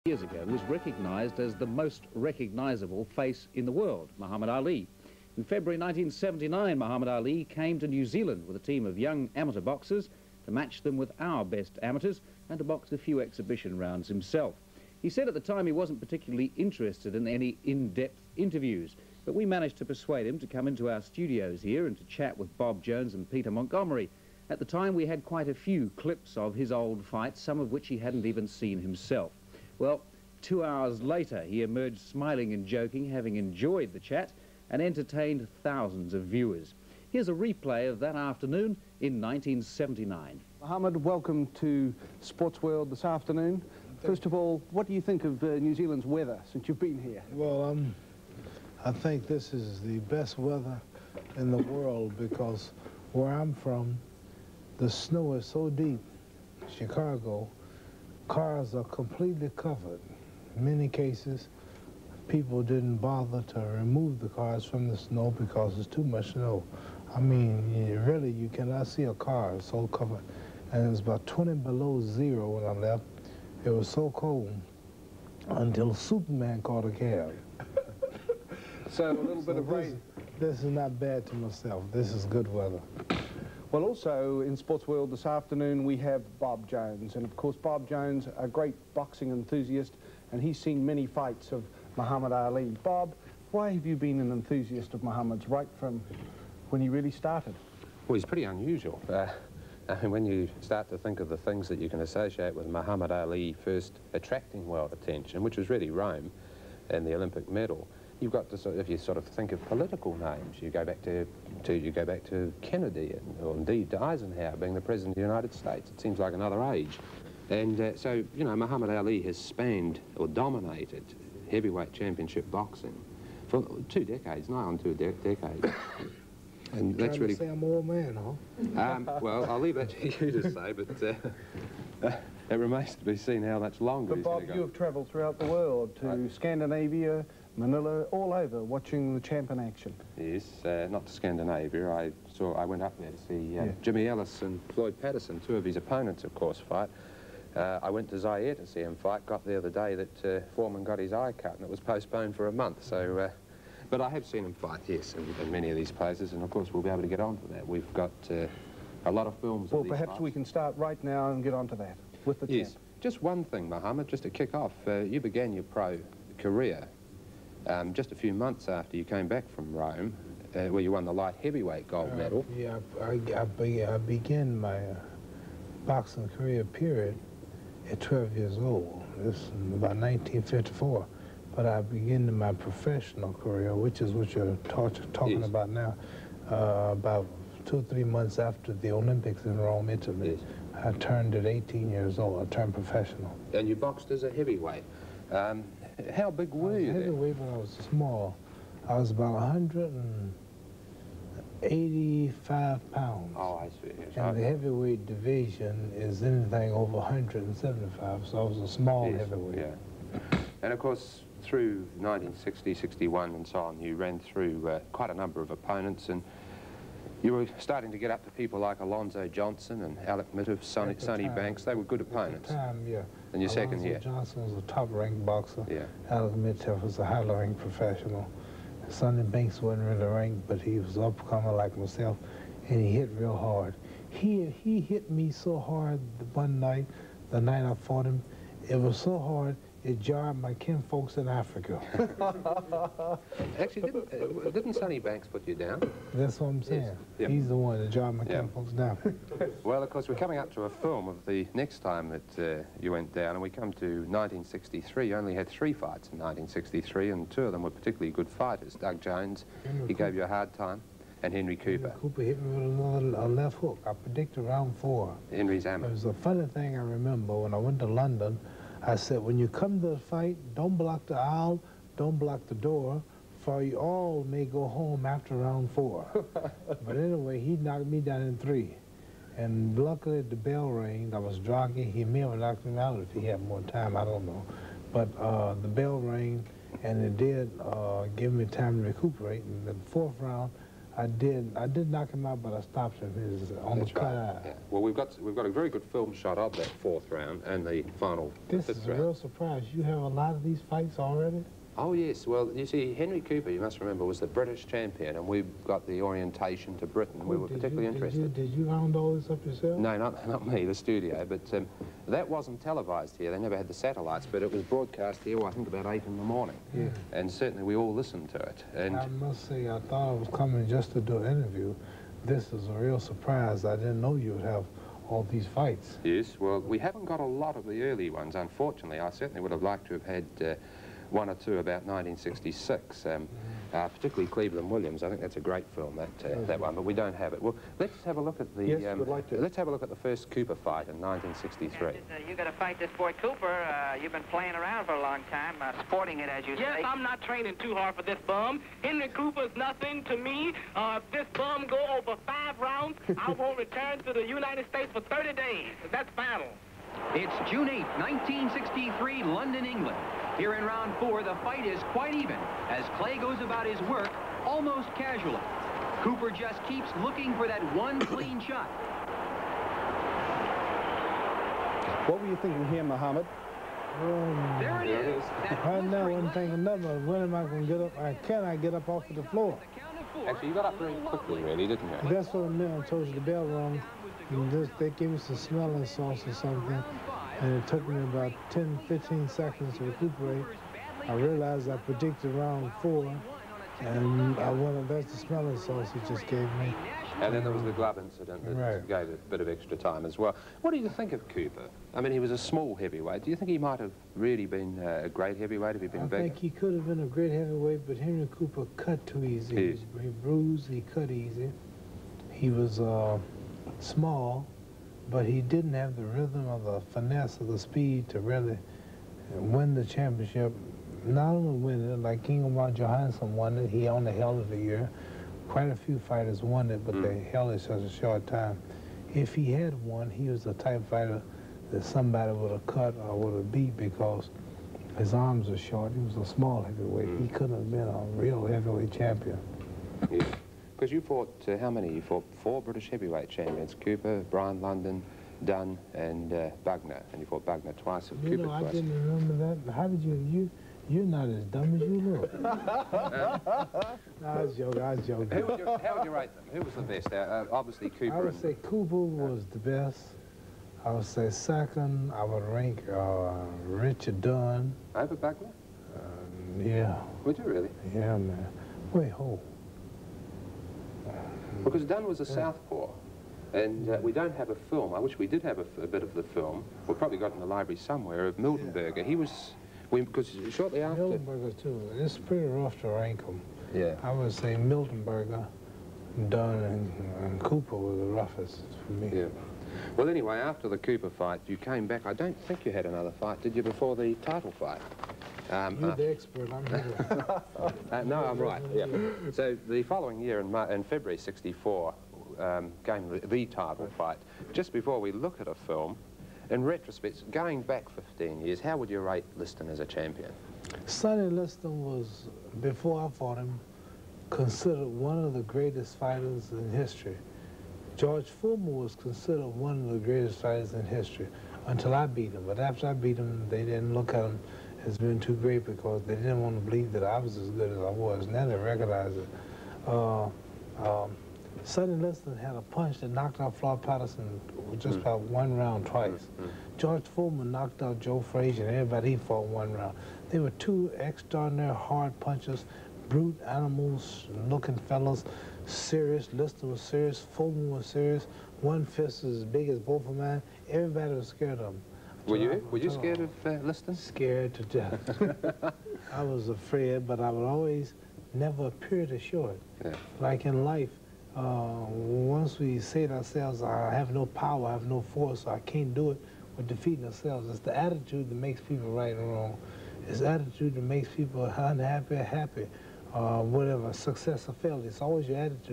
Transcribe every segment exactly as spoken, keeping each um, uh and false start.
Years ago was recognised as the most recognisable face in the world, Muhammad Ali. In February nineteen seventy-nine, Muhammad Ali came to New Zealand with a team of young amateur boxers to match them with our best amateurs and to box a few exhibition rounds himself. He said at the time he wasn't particularly interested in any in-depth interviews, but we managed to persuade him to come into our studios here and to chat with Bob Jones and Peter Montgomery. At the time we had quite a few clips of his old fights, some of which he hadn't even seen himself. Well, two hours later, he emerged smiling and joking, having enjoyed the chat and entertained thousands of viewers. Here's a replay of that afternoon in nineteen seventy-nine. Muhammad, welcome to Sports World this afternoon. First of all, what do you think of uh, New Zealand's weather since you've been here? Well, um, I think this is the best weather in the world because where I'm from, the snow is so deep. Chicago, cars are completely covered. In many cases, people didn't bother to remove the cars from the snow because there's too much snow. I mean, you, really, you cannot see a car, it's so covered. And it was about twenty below zero when I left. It was so cold until Superman caught a cab. So a little so bit of this, rain. This is not bad to myself. This is good weather. Well, also in Sports World this afternoon we have Bob Jones, and of course Bob Jones, a great boxing enthusiast, and he's seen many fights of Muhammad Ali. Bob, why have you been an enthusiast of Muhammad's right from when he really started? Well, he's pretty unusual. Uh, I mean, when you start to think of the things that you can associate with Muhammad Ali first attracting world attention, which was really Rome and the Olympic medal, you've got to sort of, if you sort of think of political names, you go back to, to you go back to Kennedy, and, or indeed to Eisenhower being the President of the United States. It seems like another age. And uh, so, you know, Muhammad Ali has spanned or dominated heavyweight championship boxing for two decades, nigh on two de decades. And You're that's really... to say I'm an old man, huh? Um, well, I'll leave that to you to say, but uh, uh, it remains to be seen how much longer But he's Bob, gonna go. you have travelled throughout the world to Right. Scandinavia, Manila, all over, watching the champ in action. Yes, uh, not to Scandinavia. I saw. I went up there to see uh, Yeah. Jimmy Ellis and Floyd Patterson, two of his opponents, of course, fight. Uh, I went to Zaire to see him fight. Got there the day that uh, Foreman got his eye cut, and it was postponed for a month. So, uh, but I have seen him fight, yes, in, in many of these places, and of course we'll be able to get on to that. We've got uh, a lot of films. Well, of these perhaps fights. we can start right now and get on to that with the Yes, champ. just one thing, Muhammad, just to kick off. Uh, you began your pro career Um, just a few months after you came back from Rome, uh, where you won the light heavyweight gold Uh, medal. Yeah, I, I, be, I began my uh, boxing career period at twelve years old. This is about nineteen fifty-four. But I began my professional career, which is what you're talk, talking Yes. about now, uh, about two or three months after the Olympics in Rome, Italy. Yes. I turned at eighteen years old. I turned professional. And you boxed as a heavyweight. Um, how big were you then? Heavyweight when I was small. I was about one hundred eighty-five pounds. Oh, I see. Yes. And the heavyweight division is anything over one hundred seventy-five, so I was a small Yes, heavyweight. yeah. And of course, through nineteen sixty, sixty-one and so on, you ran through uh, quite a number of opponents, and you were starting to get up to people like Alonzo Johnson and Alec Mittoff, Sonny, At the Sonny time. Banks. They were good opponents. At the time, yeah. In your second Alonzo year. Johnson was a top-ranked boxer. Yeah. Alec Mittoff was a highly-ranked professional. Sonny Banks wasn't really ranked, but he was up-comer like myself, and he hit real hard. He, he hit me so hard the one night, the night I fought him, it was so hard, it jarred my kinfolks in Africa. Actually, didn't, uh, didn't Sonny Banks put you down? That's what I'm saying. Yes. Yep. He's the one that jarred my Yep. kinfolks down. Well, of course, we're coming up to a film of the next time that uh, you went down, and we come to nineteen sixty-three. You only had three fights in nineteen sixty-three, and two of them were particularly good fighters. Doug Jones, Henry he gave Cooper. you a hard time, and Henry Cooper. Henry Cooper hit me with another a left hook. I predicted round four. Henry's It hammer. was a funny thing I remember when I went to London. I said, when you come to the fight, don't block the aisle, don't block the door, for you all may go home after round four. But anyway, he knocked me down in three. And luckily the bell rang. I was jogging. He may have knocked me out if he had more time, I don't know. But uh, the bell rang, and it did uh, give me time to recuperate. In the fourth round, I did. I did knock him out, but I stopped him. He was on That's the cut right. eye. Yeah. Well, we've got we've got a very good film shot of that fourth round and the final This fifth is a round. real surprise. You have a lot of these fights already? Oh, yes. Well, you see, Henry Cooper, you must remember, was the British champion, and we got the orientation to Britain. We were Did particularly you, interested. Did you, did you round all this up yourself? No, not, not me, the studio, but um, that wasn't televised here. They never had the satellites, but it was broadcast here, well, I think about eight in the morning. Yeah. And certainly we all listened to it. And I must say, I thought I was coming just to do an interview. This is a real surprise. I didn't know you would have all these fights. yes, well, we haven't got a lot of the early ones, unfortunately. I certainly would have liked to have had uh, one or two about nineteen sixty-six, um, uh, particularly Cleveland Williams. I think that's a great film, that uh, that one, but we don't have it. Well, let's have a look at the. Yes, um, we'd like to. Let's have a look at the first Cooper fight in nineteen sixty-three. Uh, you got to fight this boy Cooper. Uh, you've been playing around for a long time, uh, sporting it, as you Yes, say. I'm not training too hard for this bum. Henry Cooper's nothing to me. Uh, if this bum go over five rounds, I won't return to the United States for thirty days. That's final. It's June eighth, nineteen sixty-three, London, England. Here in round four, the fight is quite even as Clay goes about his work almost casually. Cooper just keeps looking for that one clean shot. What were you thinking here, Muhammad? Um, There it is. That right now, blistering I'm thinking nothing. When am I going to get up? I can I get up off of the floor? the count of four. Actually, you got up very quickly, really, didn't you? That's what I meant. I told you the bell rung. And this, they gave me some smelling salts or something. And it took me about ten, fifteen seconds to recuperate. I realized I predicted round four. And I went, that's the smelling sauce he just gave me. And then there was the glove incident that Right. gave it a bit of extra time as well. What do you think of Cooper? I mean, he was a small heavyweight. Do you think he might have really been uh, a great heavyweight if he'd been I bigger? think he could have been a great heavyweight, but Henry Cooper cut too easy. Yes. He bruised, he cut easy. He was uh, small, but he didn't have the rhythm or the finesse or the speed to really win the championship. Not only win it, like Ingemar Johansson won it, he only held it a year. Quite a few fighters won it, but Mm. they held it such a short time. If he had won, he was the type of fighter that somebody would have cut or would have beat because his arms are short. He was a small heavyweight. Mm. He couldn't have been a real heavyweight champion. Yes. Because you fought, uh, how many? You fought four British heavyweight champions, Cooper, Brian London, Dunn, and uh, Bugner. And you fought Bugner twice, and You Cooper know, I twice. didn't remember that. How did you, you, you're not as dumb as you look. No, I was joking, I was joking. Who would you, how would you rate them? Who was the best? Uh, uh, obviously Cooper. I would and, say Cooper was the best. I would say second, I would rank uh, Richard Dunn. Over Bugner? Uh, yeah, Would you really? yeah, man. Wait, hold. Because Dunn was a southpaw, and uh, we don't have a film. I wish we did have a, f- a bit of the film. We've probably got it in the library somewhere of Mildenberger. He was, we, because shortly after. Mildenberger, too. It's pretty rough to rank them. Yeah. I would say Mildenberger, Dunn, and, and Cooper were the roughest for me. Yeah. Well, anyway, after the Cooper fight, you came back. I don't think you had another fight, did you, before the title fight? Um, You're uh, the expert, I'm here. uh, no, I'm right, yeah. So the following year, in, Mar in February sixty-four, um, came the, the title fight. Just before we look at a film, in retrospect, going back fifteen years, how would you rate Liston as a champion? Sonny Liston was, before I fought him, considered one of the greatest fighters in history. George Foreman was considered one of the greatest fighters in history until I beat him. But after I beat him, they didn't look at him as being too great because they didn't want to believe that I was as good as I was. Now they recognize it. Uh, um, Sonny Liston had a punch that knocked out Floyd Patterson with just Mm. about one round twice. Mm. George Foreman knocked out Joe Frazier and everybody he fought one round. They were two extraordinary hard punchers, brute animals looking fellas, serious. Liston was serious, Foreman was serious. One fist was as big as both of mine. Everybody was scared of him. Were you? Were you scared of uh, Liston? Scared to death. I was afraid, but I would always never appear to show it. Yeah. Like in life, uh, once we say to ourselves, I have no power, I have no force, I can't do it, we're defeating ourselves. It's the attitude that makes people right and wrong. It's the attitude that makes people unhappy or happy, uh, whatever, success or failure. It's always your attitude.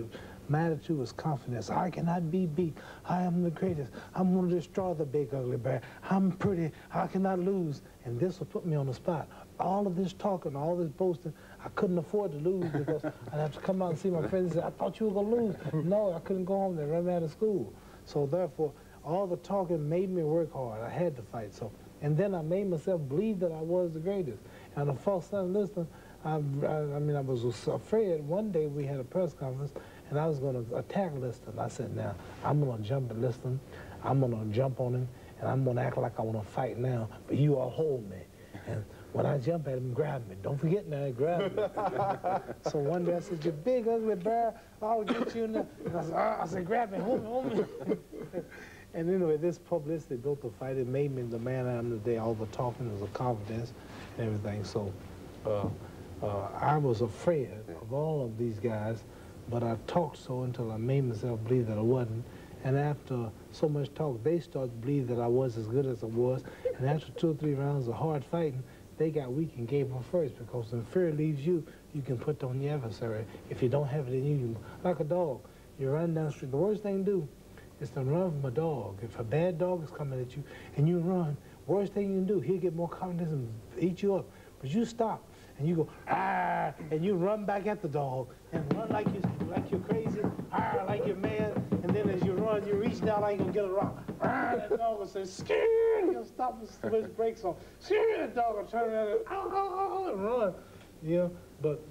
My attitude was confidence. I cannot be beat. I am the greatest. I'm going to destroy the big ugly bear. I'm pretty. I cannot lose. And this will put me on the spot. All of this talking, all this boasting, I couldn't afford to lose because I'd have to come out and see my friends and say, I thought you were going to lose. No, I couldn't go home. They run me out of school. So therefore, all the talking made me work hard. I had to fight. So, and then I made myself believe that I was the greatest. And the false son listening, I, I, I mean, I was afraid. One day we had a press conference, and I was going to attack Liston. I said, now, I'm going to jump at Liston. I'm going to jump on him, and I'm going to act like I want to fight now, but you all hold me. And when I jump at him, grab me. Don't forget now, grab me. So one day I said, you big ugly bear, I'll get you in there. And I said, oh, I said, grab me, hold me, hold me. And anyway, this publicity built the fight. It made me the man I am today. All the talking was a confidence and everything. So uh, uh, I was afraid of all of these guys, but I talked so until I made myself believe that I wasn't. And after so much talk, they started to believe that I was as good as I was. And after two or three rounds of hard fighting, they got weak and gave up first, because when fear leaves you, you can put on your adversary. If you don't have it in you, you like a dog. You run down the street. The worst thing to do is to run from a dog. If a bad dog is coming at you and you run, worst thing you can do, he'll get more confidence and eat you up. But you stop and you go, ah, and you run back at the dog and run like, you, like you're crazy, ah, like you're mad. And then as you run, you reach down like you're going to get a rock. Ah, that dog will say, scared. He'll stop and switch brakes on. Scared, that dog will turn around and, oh, oh, oh, and run. You know, but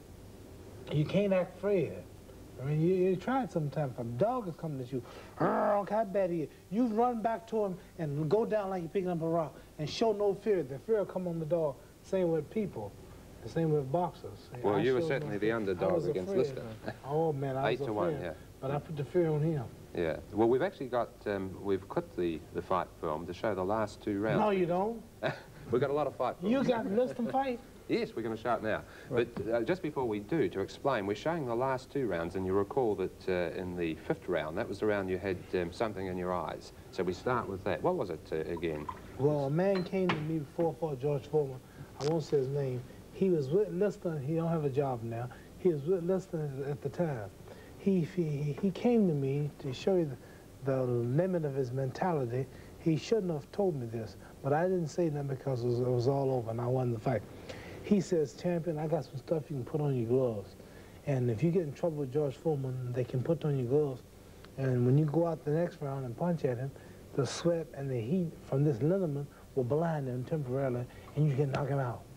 you can't act afraid. I mean, you, you try it sometime. If a dog is coming at you, oh, how bad he is, you run back to him and go down like you're picking up a rock and show no fear. The fear will come on the dog. Same with people. The same with boxers. Well, I you were showed certainly no the fear. underdog against Lister. Oh, man, I Eight was to afraid. one, yeah. But I put the fear on him. Yeah. Well, we've actually got, um, we've clipped the, the fight film to show the last two rounds. No, you don't. We've got a lot of fight films. You got Liston fight? Yes, we're going to show it now. Right. But uh, just before we do, to explain, we're showing the last two rounds, and you recall that uh, in the fifth round, that was the round you had um, something in your eyes. So we start with that. What was it uh, again? Well, a man came to me before I fought George Foreman. I won't say his name. He was with Liston. He don't have a job now. He was with Liston at the time. He, he, he came to me to show you the, the limit of his mentality. He shouldn't have told me this, but I didn't say that because it was, it was all over and I won the fight. He says, champion, I got some stuff you can put on your gloves. And if you get in trouble with George Foreman, they can put on your gloves. And when you go out the next round and punch at him, the sweat and the heat from this liniment will blind him temporarily, and you can knock him out.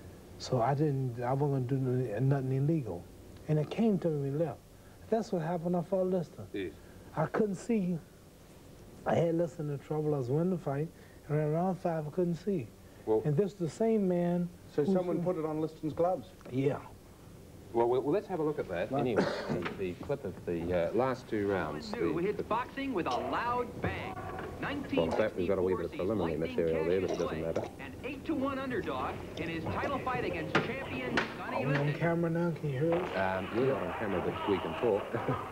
So I didn't, I wasn't going to do nothing illegal. And it came to me when we left. That's what happened. I fought Liston. Yes. I couldn't see. I had Liston in trouble. I was winning the fight. And around round five, I couldn't see. Well, and this is the same man. So someone put it on Liston's gloves? Yeah. Well, well, let's have a look at that. Right. Anyway, the, the clip of the uh, last two rounds. The, hits the, boxing with a loud bang. Well, in fact, we've got a wee bit of preliminary material there, but it doesn't matter. An eight to one underdog in his title fight against champion Sonny Are we on Liston. camera now? Can you hear us? Um, we're not on camera, but we can talk.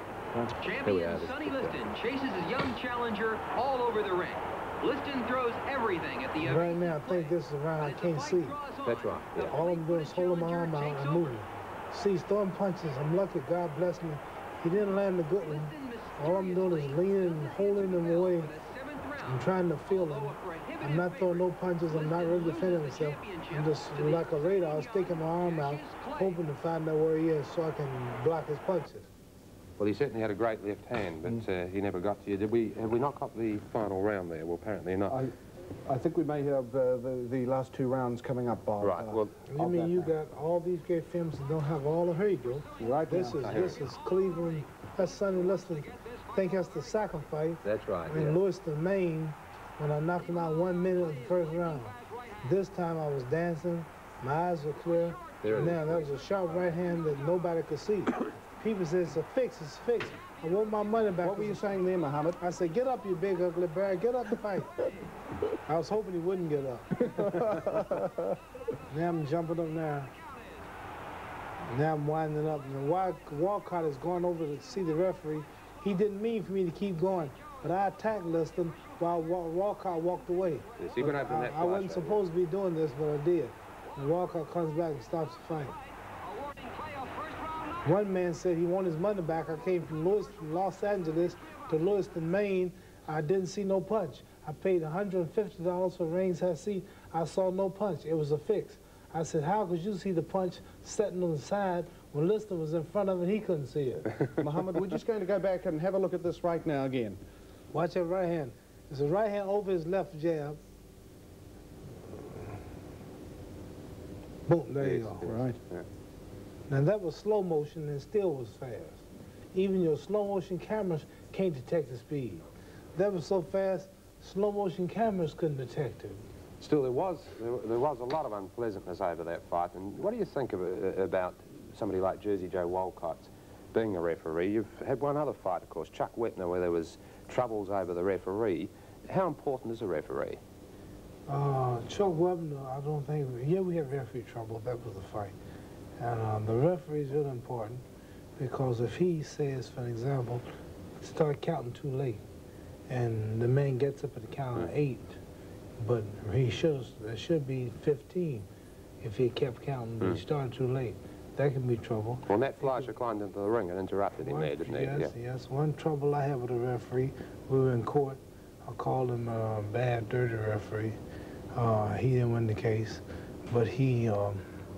Here we are. Champion Sonny Liston chases his young challenger all over the ring. Liston throws everything at the Right now, I think this is around I can't see. That's right. Yeah. All I'm doing is holding my arm out and moving. See, he's throwing punches. I'm lucky. God bless me. He didn't land a good one. All I'm doing is leaning and holding him away. I'm trying to feel him. I'm not throwing no punches. I'm not really defending myself. I'm just like a radar, sticking my arm out, hoping to find out where he is so I can block his punches. Well, he certainly had a great left hand, but uh, he never got to you. Did we? Have we not got the final round there? Well, apparently not. I, I think we may have uh, the, the last two rounds coming up, Bob. Right. Uh, Well, You mean you got all these great films that don't have all of her, you go. Right This now. is this is Cleveland. That's Sonny Liston. I think that's the second fight. that's right. In Yeah. Lewiston, Maine, when I knocked him out one minute in the first round. This time I was dancing, my eyes were clear. There it Now is. that was a sharp right hand that nobody could see. People said it's a fix, it's a fix. I want my money back. What were you saying there, Muhammad? I said, get up, you big ugly bear, get up and fight. I was hoping he wouldn't get up. Now I'm jumping up now. Now I'm winding up. And while Walcott is going over to see the referee, he didn't mean for me to keep going. But I attacked Liston while Walcott walked away. Yes, he went over I, that I wasn't flash, supposed to be doing this, but I did. And Walcott comes back and stops the fight. One man said he wanted his money back. I came from Louis, Los Angeles to Lewiston, Maine. I didn't see no punch. I paid one hundred fifty dollars for ringside seat. I saw no punch. It was a fix. I said, how could you see the punch sitting on the side when Lister was in front of it? He couldn't see it. Muhammad, we're just going to go back and have a look at this right now again. Watch that right hand. It's his right hand over his left jab. Boom, there you go. Right. Yeah. Now that was slow motion and still was fast. Even your slow motion cameras can't detect the speed. That was so fast, slow motion cameras couldn't detect it. Still, there was there, there was a lot of unpleasantness over that fight. And what do you think of, uh, about somebody like Jersey Joe Walcott being a referee? You've had one other fight, of course, Chuck Wetner, where there was troubles over the referee. How important is a referee? Uh, Chuck Webner, I don't think, yeah, we had referee trouble. That was the fight. And uh, the referee is really important because if he says, for example, start counting too late, and the man gets up at the count of eight, but he should, there should be fifteen if he kept counting, but mm. he started too late. That can be trouble. Well, Matt Fleischer climbed into the ring and interrupted him one, there, didn't he? Yes, yeah. yes. One trouble I had with a referee, we were in court. I called him a bad, dirty referee. Uh, he didn't win the case, but he, um,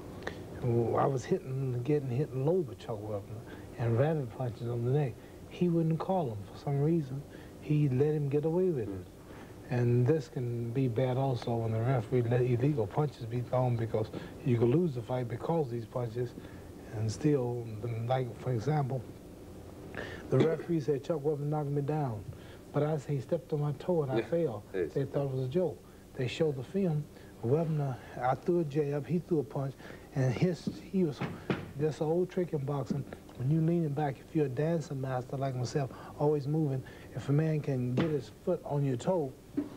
I was hitting, getting hit low with Chuck Webner and rabbit punches on the neck. He wouldn't call him for some reason. He let him get away with it. And this can be bad also when the referee let illegal punches be thrown because you could lose the fight because of these punches. And still, like, for example, the referee said Chuck Webner knocked me down. But I said he stepped on my toe and I yeah. fell. Yes. They thought it was a joke. They showed the film. Webner, I threw a jab, he threw a punch, and his, he was, that's an old trick in boxing. When you leaning back, if you're a dancing master like myself, always moving, if a man can get his foot on your toe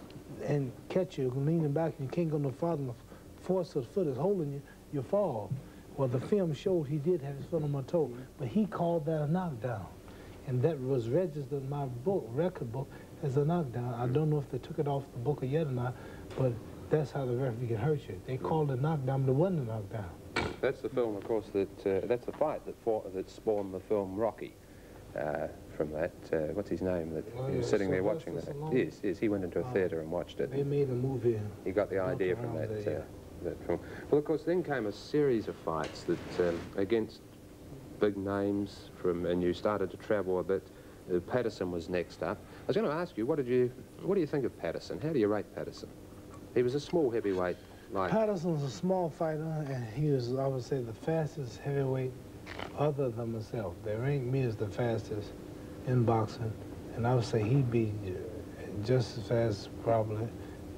and catch you leaning back and you can't go no farther, the force of the foot is holding you, you fall. Well, the film showed he did have his foot on my toe, but he called that a knockdown. And that was registered in my book, record book, as a knockdown. I don't know if they took it off the book yet or not, but that's how the referee can hurt you. They called it a knockdown, but it wasn't a knockdown. That's the film, of course, that uh, that's the fight that fought, that spawned the film Rocky. Uh, from that, uh, what's his name? That Oh, he was yeah, sitting there Sylvester watching that. Stallone. Yes, yes, he went into a Oh. theatre and watched it. They made a movie. He got the built idea from around that, there, uh, that film. Well, of course, then came a series of fights that um, against big names from, and you started to travel a bit. Uh, Patterson was next up. I was going to ask you, what did you, what do you think of Patterson? How do you rate Patterson? He was a small heavyweight. Like Patterson's a small fighter, and he was, I would say, the fastest heavyweight other than myself. They ranked me as the fastest in boxing, and I would say he'd be just as fast, probably,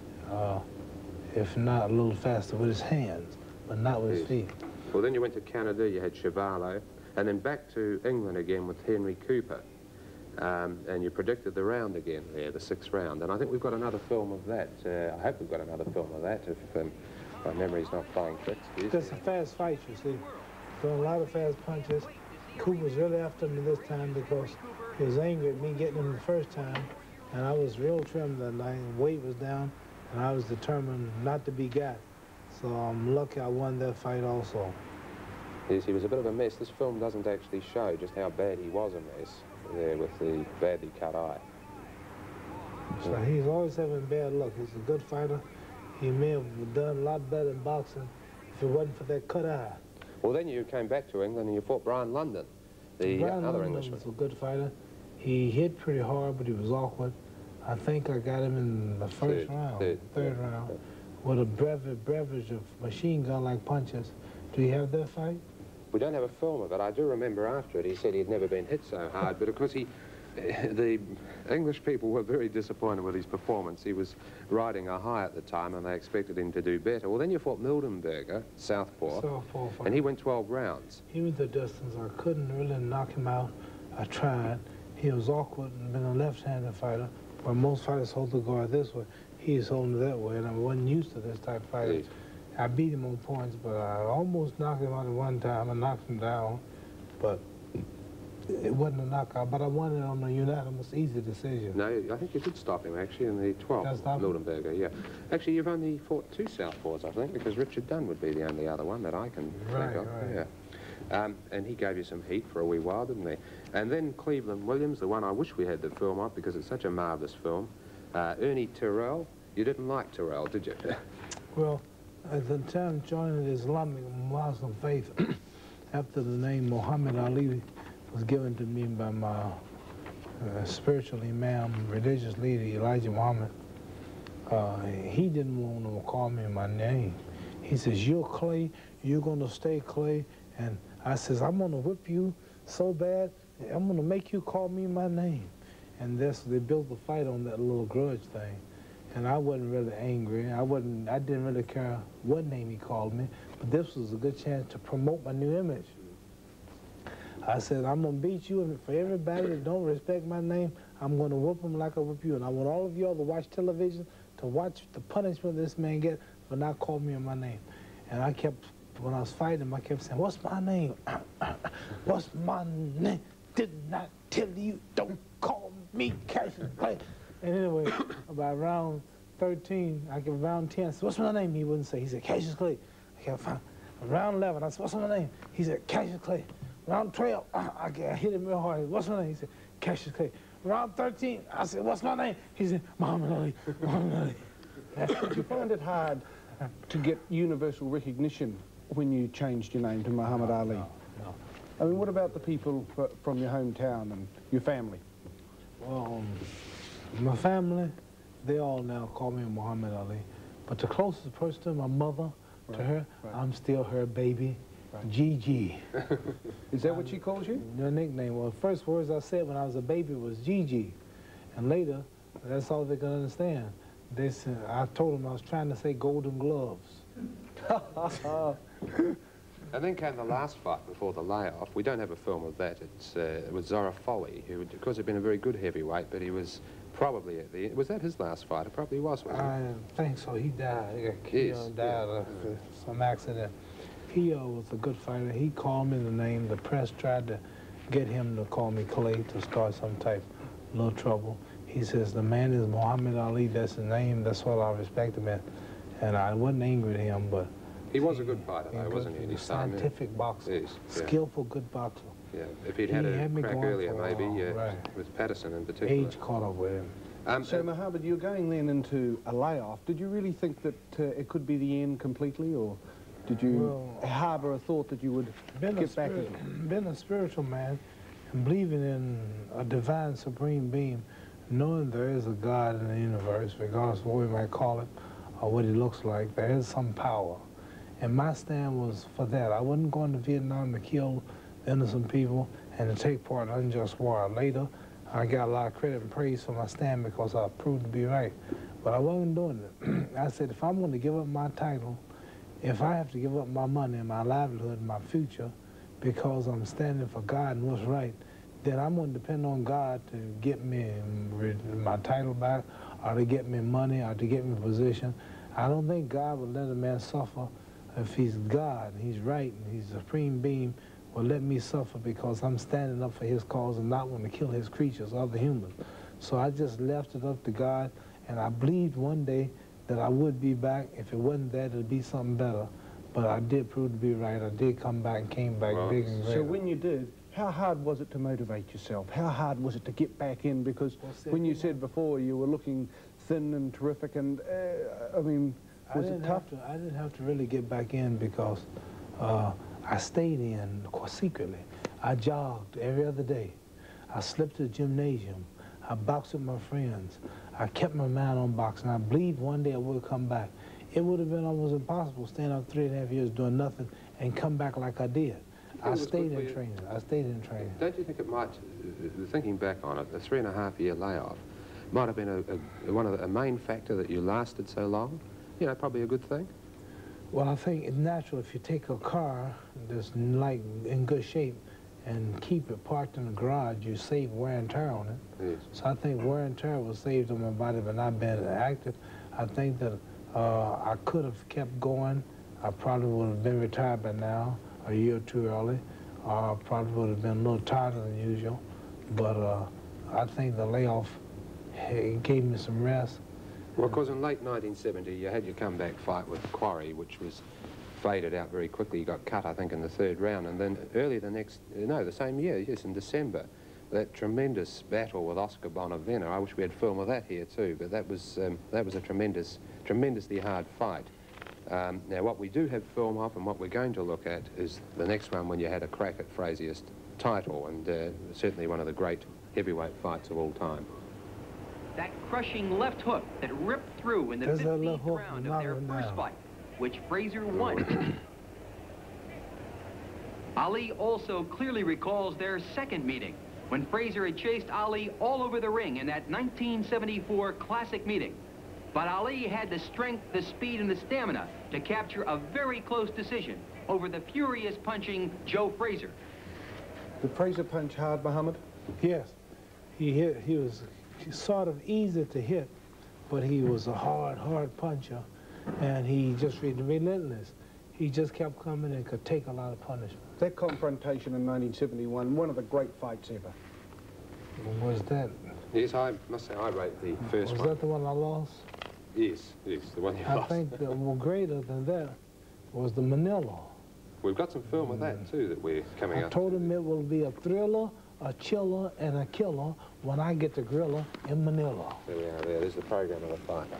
uh, if not a little faster with his hands, but not with his yes. feet. Well, then you went to Canada, you had Chevalo, and then back to England again with Henry Cooper. Um, and you predicted the round again there, the sixth round. And I think we've got another film of that. Uh, I hope we've got another film of that, if um, my memory's not playing tricks. Yes. Just a fast fight, you see. Throwing a lot of fast punches. Cooper's really after me this time because he was angry at me getting him the first time. And I was real trim that night, and weight was down, and I was determined not to be got. So I'm lucky I won that fight also. Yes, he was a bit of a mess. This film doesn't actually show just how bad he was a mess there with the badly cut eye. So he's always having bad luck. He's a good fighter. He may have done a lot better in boxing if it wasn't for that cut eye. Well, then you came back to England and you fought Brian London, the Brian other London Englishman. was a good fighter. He hit pretty hard, but he was awkward. I think I got him in the first Third, round, third, third yeah, round, yeah. with a beverage, beverage of machine gun-like punches. Do you have that fight? We don't have a film of it. I do remember after it he said he'd never been hit so hard, but of course he, the English people were very disappointed with his performance. He was riding a high at the time and they expected him to do better. Well, then you fought Mildenberger, Southpaw, Southpaw fight. and he went twelve rounds. He went the distance. I couldn't really knock him out. I tried. He was awkward and been a left-handed fighter, where most fighters hold the guard this way. He's holding it that way, and I wasn't used to this type of fighting. Yes. I beat him on points, but I almost knocked him out at one time. I knocked him down, but it wasn't a knockout. But I won it on a unanimous, easy decision. No, I think you did stop him, actually, in the twelfth, Did I stop him? Mildenberger, yeah. Actually, you've only fought two Southpaws, I think, because Richard Dunn would be the only other one that I can Right, think of. right. Yeah. Um, and he gave you some heat for a wee while, didn't he? And then Cleveland Williams, the one I wish we had the film of because it's such a marvellous film. Uh, Ernie Terrell. You didn't like Terrell, did you? Well, at the time joining the Islamic Muslim faith, after the name Muhammad Ali was given to me by my uh, spiritual imam, religious leader, Elijah Muhammad, uh, he didn't want to call me my name. He says, you're Clay, you're going to stay Clay. And I says, I'm going to whip you so bad, I'm going to make you call me my name. And this, they built the fight on that little grudge thing. And I wasn't really angry. I wasn't, I didn't really care what name he called me, but this was a good chance to promote my new image. I said, I'm going to beat you, and for everybody that don't respect my name, I'm going to whoop them like I whoop you. And I want all of y'all to watch television, to watch the punishment this man get for not calling me my name. And I kept, when I was fighting him, I kept saying, what's my name? What's my name? Did not tell you, don't call me Cassius Clay. And anyway, about round thirteen, I kept round ten, I said, what's my name? He wouldn't say. He said, Cassius Clay. I kept fine. Round eleven, I said, what's my name? He said, Cassius Clay. Round twelve, I, I hit him real hard. What's my name? He said, Cassius Clay. Round thirteen, I said, what's my name? He said, Muhammad Ali, Muhammad Ali. Did you find it hard to get universal recognition when you changed your name to Muhammad Ali? No, no. I mean, what about the people from your hometown and your family? Well, um, my family, they all now call me Muhammad Ali. But the closest person to my mother, right, to her, right. I'm still her baby, right. Gigi. Is that what she calls you? The nickname. Well, the first words I said when I was a baby was Gigi. And later, that's all they could understand. They said, I told them I was trying to say golden gloves. And then came the last fight before the layoff. We don't have a film of that. It's, uh, it was Zora Foley, who, of course, had been a very good heavyweight, but he was probably at the end. Was that his last fight? It probably was, wasn't it? I think so. He died. He got killed, yes, died yeah. of uh, some accident. He uh, was a good fighter. He called me the name. The press tried to get him to call me Clay to start some type of little trouble. He says, the man is Muhammad Ali. That's his name. That's what I respect him at. And I wasn't angry at him, but... He was a good fighter, though, wasn't he? He was a scientific boxer. Yes, yeah. Skillful, good boxer. Yeah, if he'd had he a had crack earlier, maybe, while, uh, right. with Patterson in particular. Age caught up with him. Um, so, uh, Muhammad, you're going then into a layoff. Did you really think that uh, it could be the end completely, or did you well, harbour a thought that you would get back in? Being a spiritual man and believing in a divine supreme being, knowing there is a God in the universe, regardless of what we might call it or what he looks like, there is some power. And my stand was for that. I wasn't going to Vietnam to kill innocent people and to take part in unjust war. Later, I got a lot of credit and praise for my stand because I proved to be right. But I wasn't doing it. I said, if I'm going to give up my title, if I have to give up my money and my livelihood and my future because I'm standing for God and what's right, then I'm going to depend on God to get me my title back or to get me money or to get me position. I don't think God would let a man suffer if he's God, and he's right, and he's a supreme being, will let me suffer because I'm standing up for his cause and not want to kill his creatures, other humans. So I just left it up to God, and I believed one day that I would be back. If it wasn't that, it'd be something better. But I did prove to be right. I did come back and came back well, big and great. So when you did, how hard was it to motivate yourself? How hard was it to get back in? Because well, when you said before you were looking thin and terrific, and uh, I mean, was I didn't it tough? Have to, I didn't have to really get back in because uh, I stayed in, of course, secretly. I jogged every other day. I slipped to the gymnasium. I boxed with my friends. I kept my mind on boxing. I believed one day I would come back. It would have been almost impossible staying up three and a half years doing nothing and come back like I did. I stayed in training. I stayed in training. Don't you think it might, uh, thinking back on it, the three and a half year layoff might have been a, a, one of the, a main factor that you lasted so long? You know, probably a good thing? Well, I think it's natural if you take a car that's like in good shape and keep it parked in the garage, you save wear and tear on it. Yes. So I think wear and tear was saved on my body but not being active. I think that uh, I could have kept going. I probably would have been retired by now, a year or two early. Uh, I probably would have been a little tighter than usual. But uh, I think the layoff it gave me some rest. Well, because in late nineteen seventy, you had your comeback fight with Quarry, which was faded out very quickly. He got cut, I think, in the third round. And then early the next, no, the same year, yes, in December, that tremendous battle with Oscar Bonavena. I wish we had film of that here too, but that was, um, that was a tremendous, tremendously hard fight. Um, now, what we do have film of and what we're going to look at is the next one when you had a crack at Frazier's title, and uh, certainly one of the great heavyweight fights of all time. That crushing left hook that ripped through in the There's that fifteenth left hook round of their knocking first down. fight, which Frazier won. Ali also clearly recalls their second meeting, when Frazier had chased Ali all over the ring in that nineteen seventy-four classic meeting. But Ali had the strength, the speed, and the stamina to capture a very close decision over the furious punching Joe Frazier. Did Frazier punch hard, Muhammad? Yes, he hit. He was sort of easy to hit, but he was a hard, hard puncher, and he just was relentless. He just kept coming and could take a lot of punishment. That confrontation in nineteen seventy-one, one of the great fights ever. Was that? Yes, I must say I rate the first Was one. that the one I lost? Yes, yes, the one you I lost. think the well, greater than that was the Manila. We've got some film of that too that we're coming I up. told him it will be a thriller, a chiller, and a killer when I get the gorilla in Manila. There we are, there. There's the program of the fight.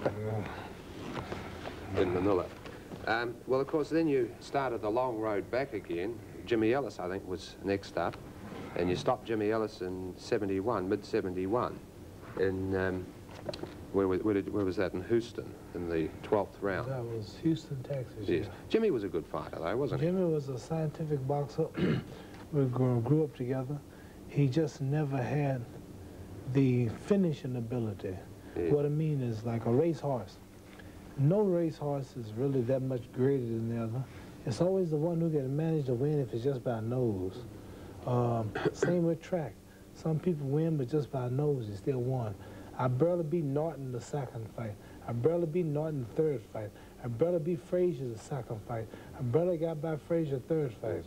In Manila. Um, well, of course, then you started the long road back again. Jimmy Ellis, I think, was next up. And you stopped Jimmy Ellis in seventy-one, mid seventy-one. In, um, where, where, did, where was that? In Houston, in the twelfth round. That was Houston, Texas. Yes. Yeah. Jimmy was a good fighter, though, wasn't he? Jimmy was a scientific boxer. We grew, grew up together. He just never had the finishing ability. Yeah. What I mean is like a racehorse. No racehorse is really that much greater than the other. It's always the one who can manage to win if it's just by nose. Um, same with track. Some people win, but just by nose, they still won. I barely beat Norton the second fight. I barely beat Norton the third fight. I barely beat Frazier the second fight. I barely got by Frazier third fight.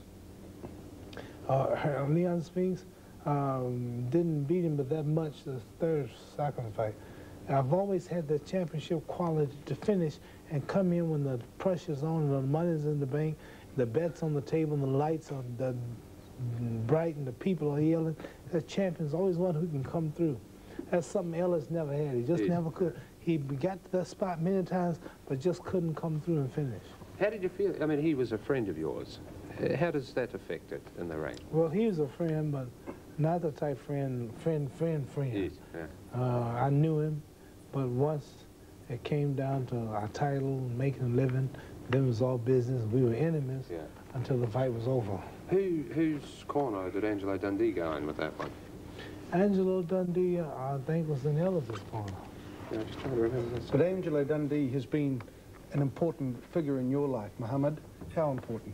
Uh, Leon Spinks um, didn't beat him but that much the third, second fight. I've always had the championship quality to finish and come in when the pressure's on and the money's in the bank, the bet's on the table, and the lights are the bright and the people are yelling. The champion's always one who can come through. That's something Ellis never had. He just Yeah. never could. He got to that spot many times, but just couldn't come through and finish. How did you feel? I mean, he was a friend of yours. Uh, How does that affect it in the ring? Well, he was a friend, but not the type friend, friend, friend, friend. Yes, yeah. Uh, I knew him, but once it came down to our title, making a living, then it was all business. We were enemies Yeah. until the fight was over. Who, whose corner did Angelo Dundee go in with that one? Angelo Dundee, uh, I think, was in Ellis's corner. Yeah, I'm just trying to remember this. But Angelo Dundee has been an important figure in your life, Muhammad. How important?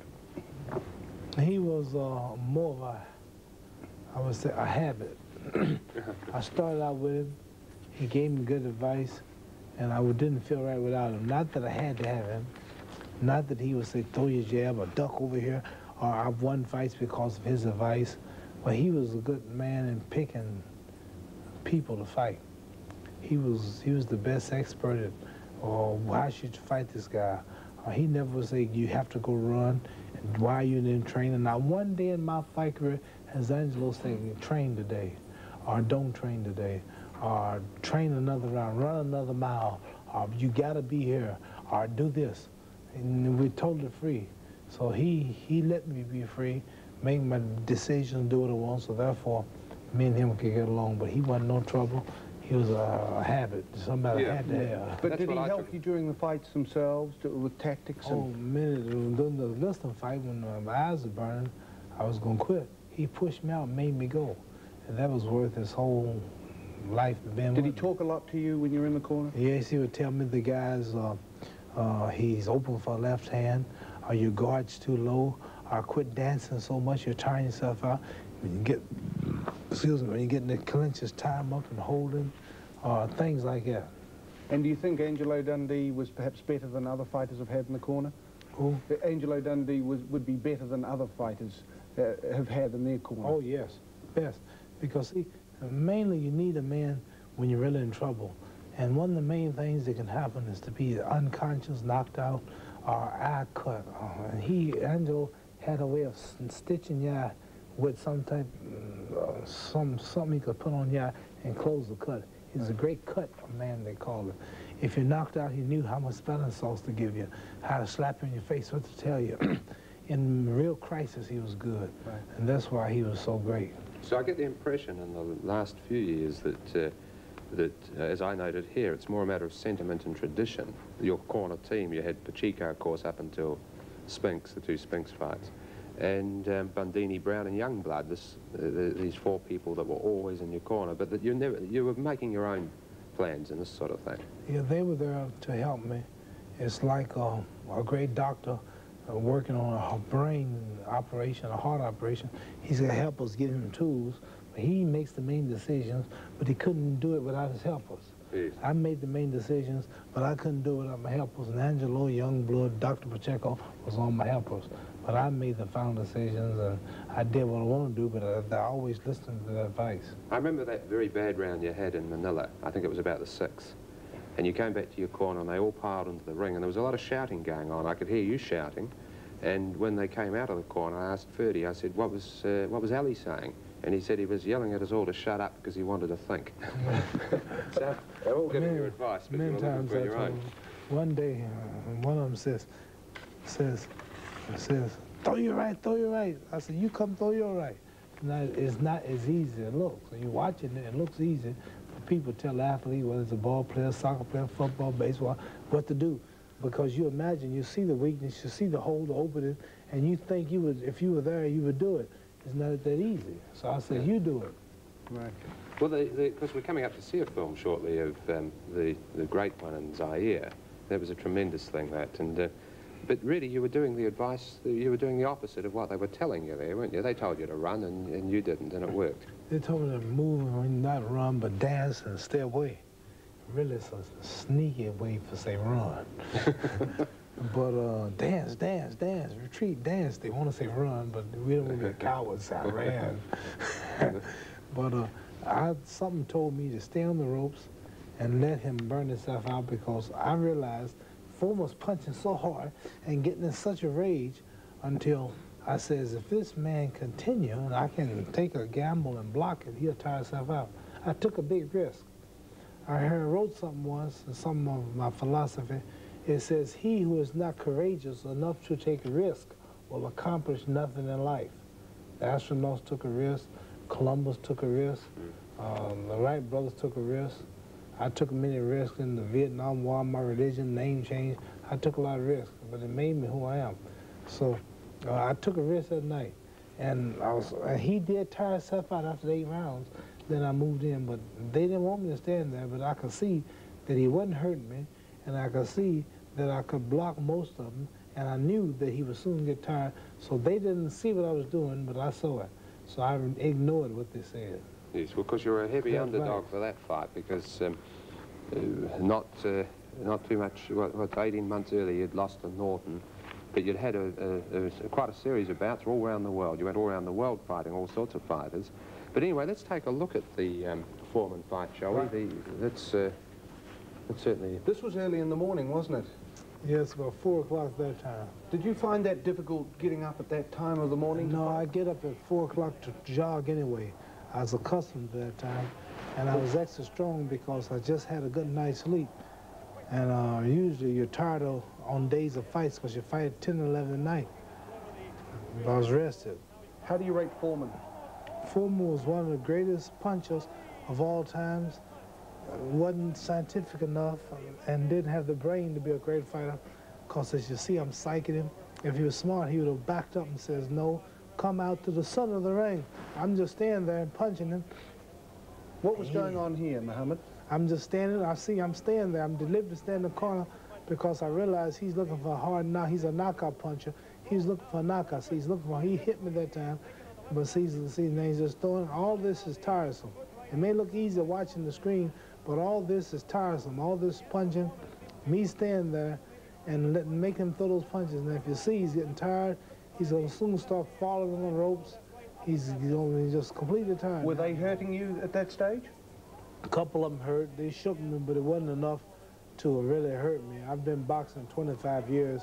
He was uh, more of a, I would say, a habit. I started out with him. He gave me good advice, and I didn't feel right without him. Not that I had to have him. Not that he would say, throw your jab or duck over here, or I've won fights because of his advice. But he was a good man in picking people to fight. He was he was the best expert at, or why should you fight this guy? Or he never would say, you have to go run, and why are you in training? Not one day in my fight career has Angelo said, train today, or don't train today, or train another round, run another mile, or you gotta be here, or do this. And we're totally free. So he, he let me be free, make my decisions, do what I want, so therefore me and him could get along. But he wasn't no trouble. He was a, a habit, somebody Yeah. had to have. But That's did he what I help took. you during the fights themselves to, with tactics? Oh, And, minute, during the Liston fight, when uh, my eyes were burning, I was gonna quit. He pushed me out and made me go. And that was worth his whole life being did he with me. talk a lot to you when you were in the corner? Yes, he would tell me the guys, uh, uh, he's open for left hand, or your guard's too low, or quit dancing so much you're tiring yourself out. When you get, excuse me, when you get in the clinches, tie him up and hold him, or things like that. And do you think Angelo Dundee was perhaps better than other fighters have had in the corner? Who? That Angelo Dundee was, would be better than other fighters uh, have had in their corner? Oh, yes, best. Because, see, mainly you need a man when you're really in trouble. And one of the main things that can happen is to be unconscious, knocked out, or eye cut. Uh, and he, Angelo, had a way of s stitching your eye with some type, uh, some something he could put on your eye and close the cut. He was a great cut man, they called it. If you knocked out, he knew how much spelling sauce to give you, how to slap you in your face, what to tell you. In real crisis, he was good, right. And that's why he was so great. So I get the impression in the last few years that, uh, that uh, as I noted here, it's more a matter of sentiment and tradition. Your corner team, you had Pacheco, of course, up until Spinks, the two Spinks fights, and um, Bundini, Brown, and Youngblood, this, uh, the, these four people that were always in your corner, but that you never, you were making your own plans and this sort of thing. Yeah, they were there to help me. It's like uh, a great doctor uh, working on a brain operation, a heart operation. He's going to help us give him tools. But he makes the main decisions, but he couldn't do it without his helpers. Yes. I made the main decisions, but I couldn't do it without my helpers. And Angelo, Youngblood, Doctor Pacheco was all my helpers. But I made the final decisions, and I did what I wanted to do, but I, I always listened to their advice. I remember that very bad round you had in Manila. I think it was about the sixth. And you came back to your corner, and they all piled into the ring, and there was a lot of shouting going on. I could hear you shouting. And when they came out of the corner, I asked Ferdy, I said, what was, uh, what was Ali saying? And he said he was yelling at us all to shut up because he wanted to think. So they're all giving you advice, but you're looking for your own. One day, uh, one of them says, says, says, throw your right, throw your right. I said, you come throw your right. Now, it's not as easy as it looks. When you're watching it, it looks easy. But people tell athletes, whether it's a ball player, soccer player, football, baseball, what to do. Because you imagine, you see the weakness, you see the hole, the opening, and you think you would, if you were there, you would do it. It's not that easy. So I said, you do it. Right. Well, because we're coming up to see a film shortly of um, the, the great one in Zaire. That was a tremendous thing, that. And, uh, but really, you were doing the advice, you were doing the opposite of what they were telling you there, weren't you? They told you to run, and, and you didn't, and it worked. They told me to move, and not run, but dance and stay away. Really, it's a sneaky way to say run. But uh, dance, dance, dance, retreat, dance. They want to say run, but we don't want to be cowards. I ran. But uh, I, something told me to stay on the ropes and let him burn himself out, because I realized Foreman was punching so hard and getting in such a rage until I says, if this man continue and I can take a gamble and block it, he'll tire himself out. I took a big risk. I heard, wrote something once, some of my philosophy. It says, he who is not courageous enough to take a risk will accomplish nothing in life. The astronauts took a risk. Columbus took a risk. Um, the Wright brothers took a risk. I took many risks in the Vietnam War, my religion, name change. I took a lot of risks, but it made me who I am. So uh, I took a risk that night. And, I was, and he did tire himself out after eight rounds. Then I moved in, but they didn't want me to stand there, but I could see that he wasn't hurting me, and I could see that I could block most of them, and I knew that he would soon get tired. So they didn't see what I was doing, but I saw it. So I ignored what they said. Yes, well, because you were a heavy That's underdog right. for that fight, because um, uh, not uh, not too much, what, what, eighteen months earlier you'd lost to Norton, but you'd had a, a, a, quite a series of bouts all around the world. You went all around the world fighting all sorts of fighters. But anyway, let's take a look at the um, Foreman fight, shall we? The, that's, uh, that's certainly... This was early in the morning, wasn't it? Yes, about four o'clock that time. Did you find that difficult getting up at that time of the morning? No, I get up at four o'clock to jog anyway. I was accustomed to that time, and I was extra strong because I just had a good night's sleep. And uh, usually you're tired of, on days of fights, because you fight at ten, eleven at night. But I was rested. How do you rate Foreman? Foreman was one of the greatest punchers of all times. Wasn't scientific enough and didn't have the brain to be a great fighter, because as you see, I'm psyching him. If he was smart, he would have backed up and says, no, come out to the center of the ring. I'm just standing there and punching him. What was going on here, Muhammad? I'm just standing, I see I'm standing there. I'm deliberately standing in the corner because I realize he's looking for a hard knock. He's a knockout puncher. He's looking for a knockout. See, he's looking for, he hit me that time. But see, see, now he's just throwing. All this is tiresome. It may look easy watching the screen, but all this is tiresome. All this punching, me standing there and let, make him throw those punches. And if you see he's getting tired, he's going to soon start falling on the ropes. He's, he's going to just completely tired. Were they hurting you at that stage? A couple of them hurt. They shook me, but it wasn't enough to really hurt me. I've been boxing twenty-five years,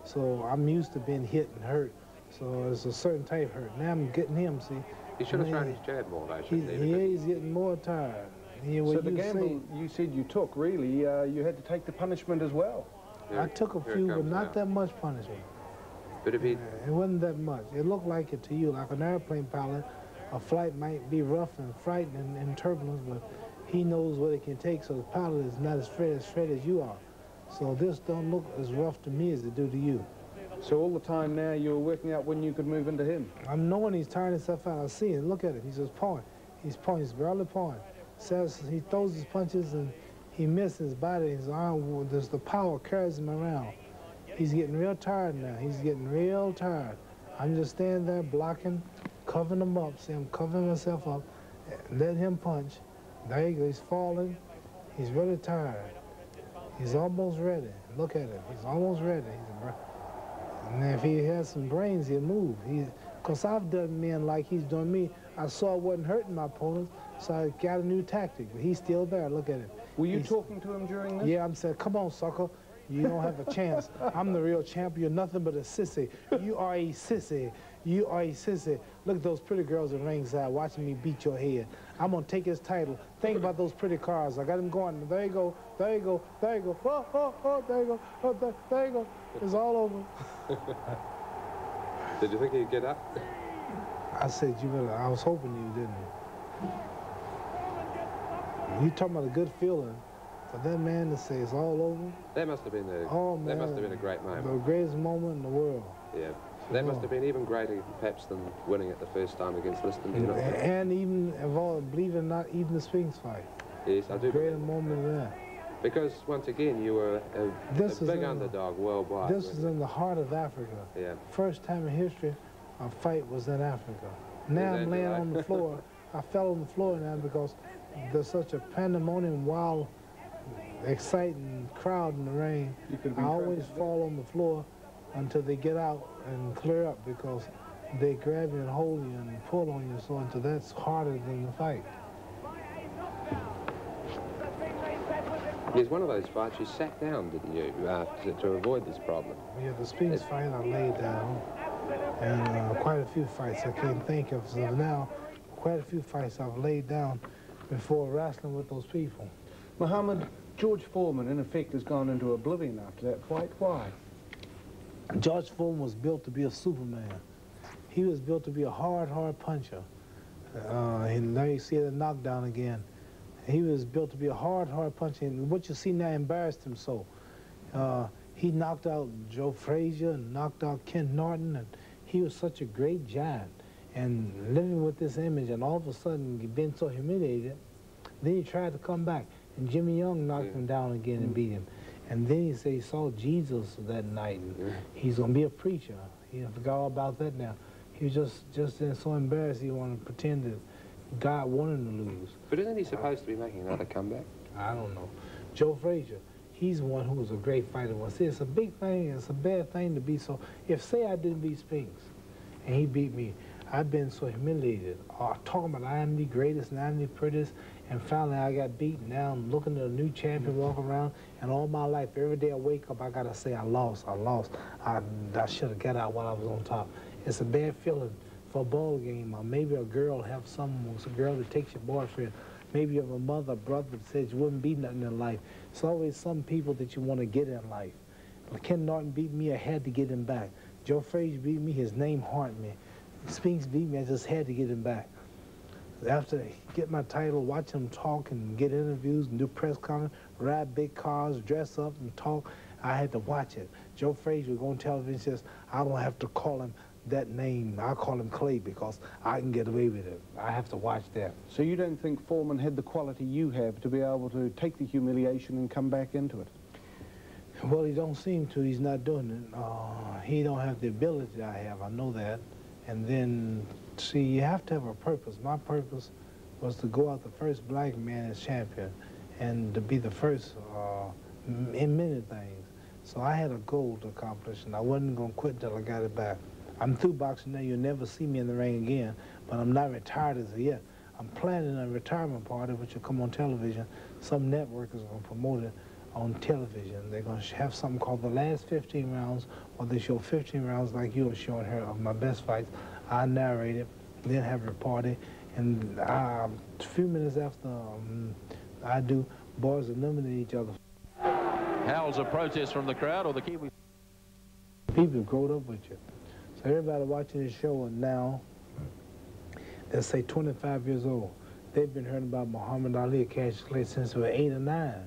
So I'm used to being hit and hurt. So it's a certain type of hurt. Now I'm getting him, see. He should have Man, thrown his jab more, though, he, shouldn't he? he Because is getting more tired. Yeah, So when the you gamble say, you said you took, really, uh, you had to take the punishment as well. here- I took a here it few, but comes not now. that much punishment. But if he, It wasn't that much. It looked like it to you, like an airplane pilot. A flight might be rough and frightening and turbulence, but he knows what it can take, so the pilot is not as straight as straight as you are. So this don't look as rough to me as it do to you. So all the time now you were working out when you could move into him. I'm knowing he's tiring himself out. I see it. Look at him. He's just pawing. He's pawing. He's barely pawing. Says he throws his punches and he misses his body. His arm, there's the power carries him around. He's getting real tired now. He's getting real tired. I'm just standing there blocking, covering him up. See, I'm covering myself up. Let him punch. There he goes. He's falling. He's really tired. He's almost ready. Look at him. He's almost ready. He's And if he has some brains, he'll move. Because I've done men like he's doing me. I saw it wasn't hurting my opponents, so I got a new tactic. But he's still there. Look at him. Were you He's, talking to him during this? Yeah, I'm saying, come on, sucker. You don't have a chance. I'm the real champ. You're nothing but a sissy. You are a sissy. You are a sissy. Look at those pretty girls at ringside watching me beat your head. I'm going to take his title. Think about those pretty cars. I got him going. There you go. There you go. There you go. Oh, oh, oh, there you go. Oh, there, there you go. It's all over. did you think he'd get up? I said, you better. I was hoping you didn't. You talking about a good feeling. For that man to say it's all over. That must have been a, Oh, man. that must have been a great moment. The greatest moment in the world. Yeah. That must have been even greater, perhaps, than winning it the first time against Liston. Do you And, not think? and even, involved, believe it or not, even the Sphinx fight. Yes, I do. Greater believe moment than that. Because, once again, you were a, This a is big in- underdog worldwide. This weren't is in the heart of Africa. you? Yeah. First time in history, a fight was in Africa. Now that I'm laying right? on the floor. I fell on the floor now because there's such a pandemonium, wild, exciting crowd in the ring. You could have I been always trapped. fall on the floor until they get out and clear up because they grab you and hold you and pull on you, so until that's harder than the fight. There's one of those fights you sat down, didn't you, uh, to, to avoid this problem? Yeah, the Sphinx fight I laid down, and uh, quite a few fights I can't think of. So now, quite a few fights I've laid down before wrestling with those people. Muhammad, George Foreman, in effect, has gone into oblivion after that fight. Why? George Foreman was built to be a Superman. He was built to be a hard, hard puncher. Uh, and there you see the knockdown again. He was built to be a hard, hard puncher. And what you see now embarrassed him so. Uh, he knocked out Joe Frazier and knocked out Ken Norton, and he was such a great giant. And living with this image, and all of a sudden being so humiliated, then he tried to come back. And Jimmy Young knocked Yeah. him down again and beat him. And then he said he saw Jesus that night, and Yeah. he's going to be a preacher. He forgot all about that now. He was just, just so embarrassed he wanted to pretend that God wanted him to lose. But isn't he supposed to be making another comeback? I don't know. Joe Frazier, he's one who was a great fighter once. See, it's a big thing, it's a bad thing to be so. If, say, I didn't beat Spinks, and he beat me, I've been so humiliated. Uh, talking about I am the greatest and I'm the prettiest, and finally I got beaten. Now I'm looking at a new champion walk around, and all my life, every day I wake up, I gotta say I lost, I lost. I, I should have got out while I was on top. It's a bad feeling for a ball game, or maybe a girl have someone, a girl that takes your boyfriend. Maybe you have a mother, brother that says you wouldn't be nothing in life. It's always some people that you want to get in life. Ken Norton beat me, I had to get him back. Joe Frazier beat me, his name haunted me. Spinks beat me, I just had to get him back. After I get my title, watch him talk and get interviews and do press conferences, ride big cars, dress up and talk, I had to watch it. Joe Frazier would go on television and says, I don't have to call him that name. I call him Clay because I can get away with it. I have to watch that. So you don't think Foreman had the quality you have to be able to take the humiliation and come back into it? Well, he don't seem to. He's not doing it. Uh, he don't have the ability I have. I know that. And then, see, you have to have a purpose. My purpose was to go out the first black man as champion and to be the first uh, in many things. So I had a goal to accomplish, and I wasn't going to quit until I got it back. I'm through boxing now. You'll never see me in the ring again, but I'm not retired as of yet. I'm planning a retirement party, which will come on television. Some network is going to promote it on television. They're going to have something called the last fifteen rounds, or they show fifteen rounds like you were showing her of my best fights. I narrate it, then have a party, and uh, a few minutes after um, I do, boys eliminate each other. Howls of protest from the crowd, or the Kiwi? People growed up with you. So everybody watching this show now, let's say twenty-five years old, they've been hearing about Muhammad Ali at Cassius Clay since they were eight or nine.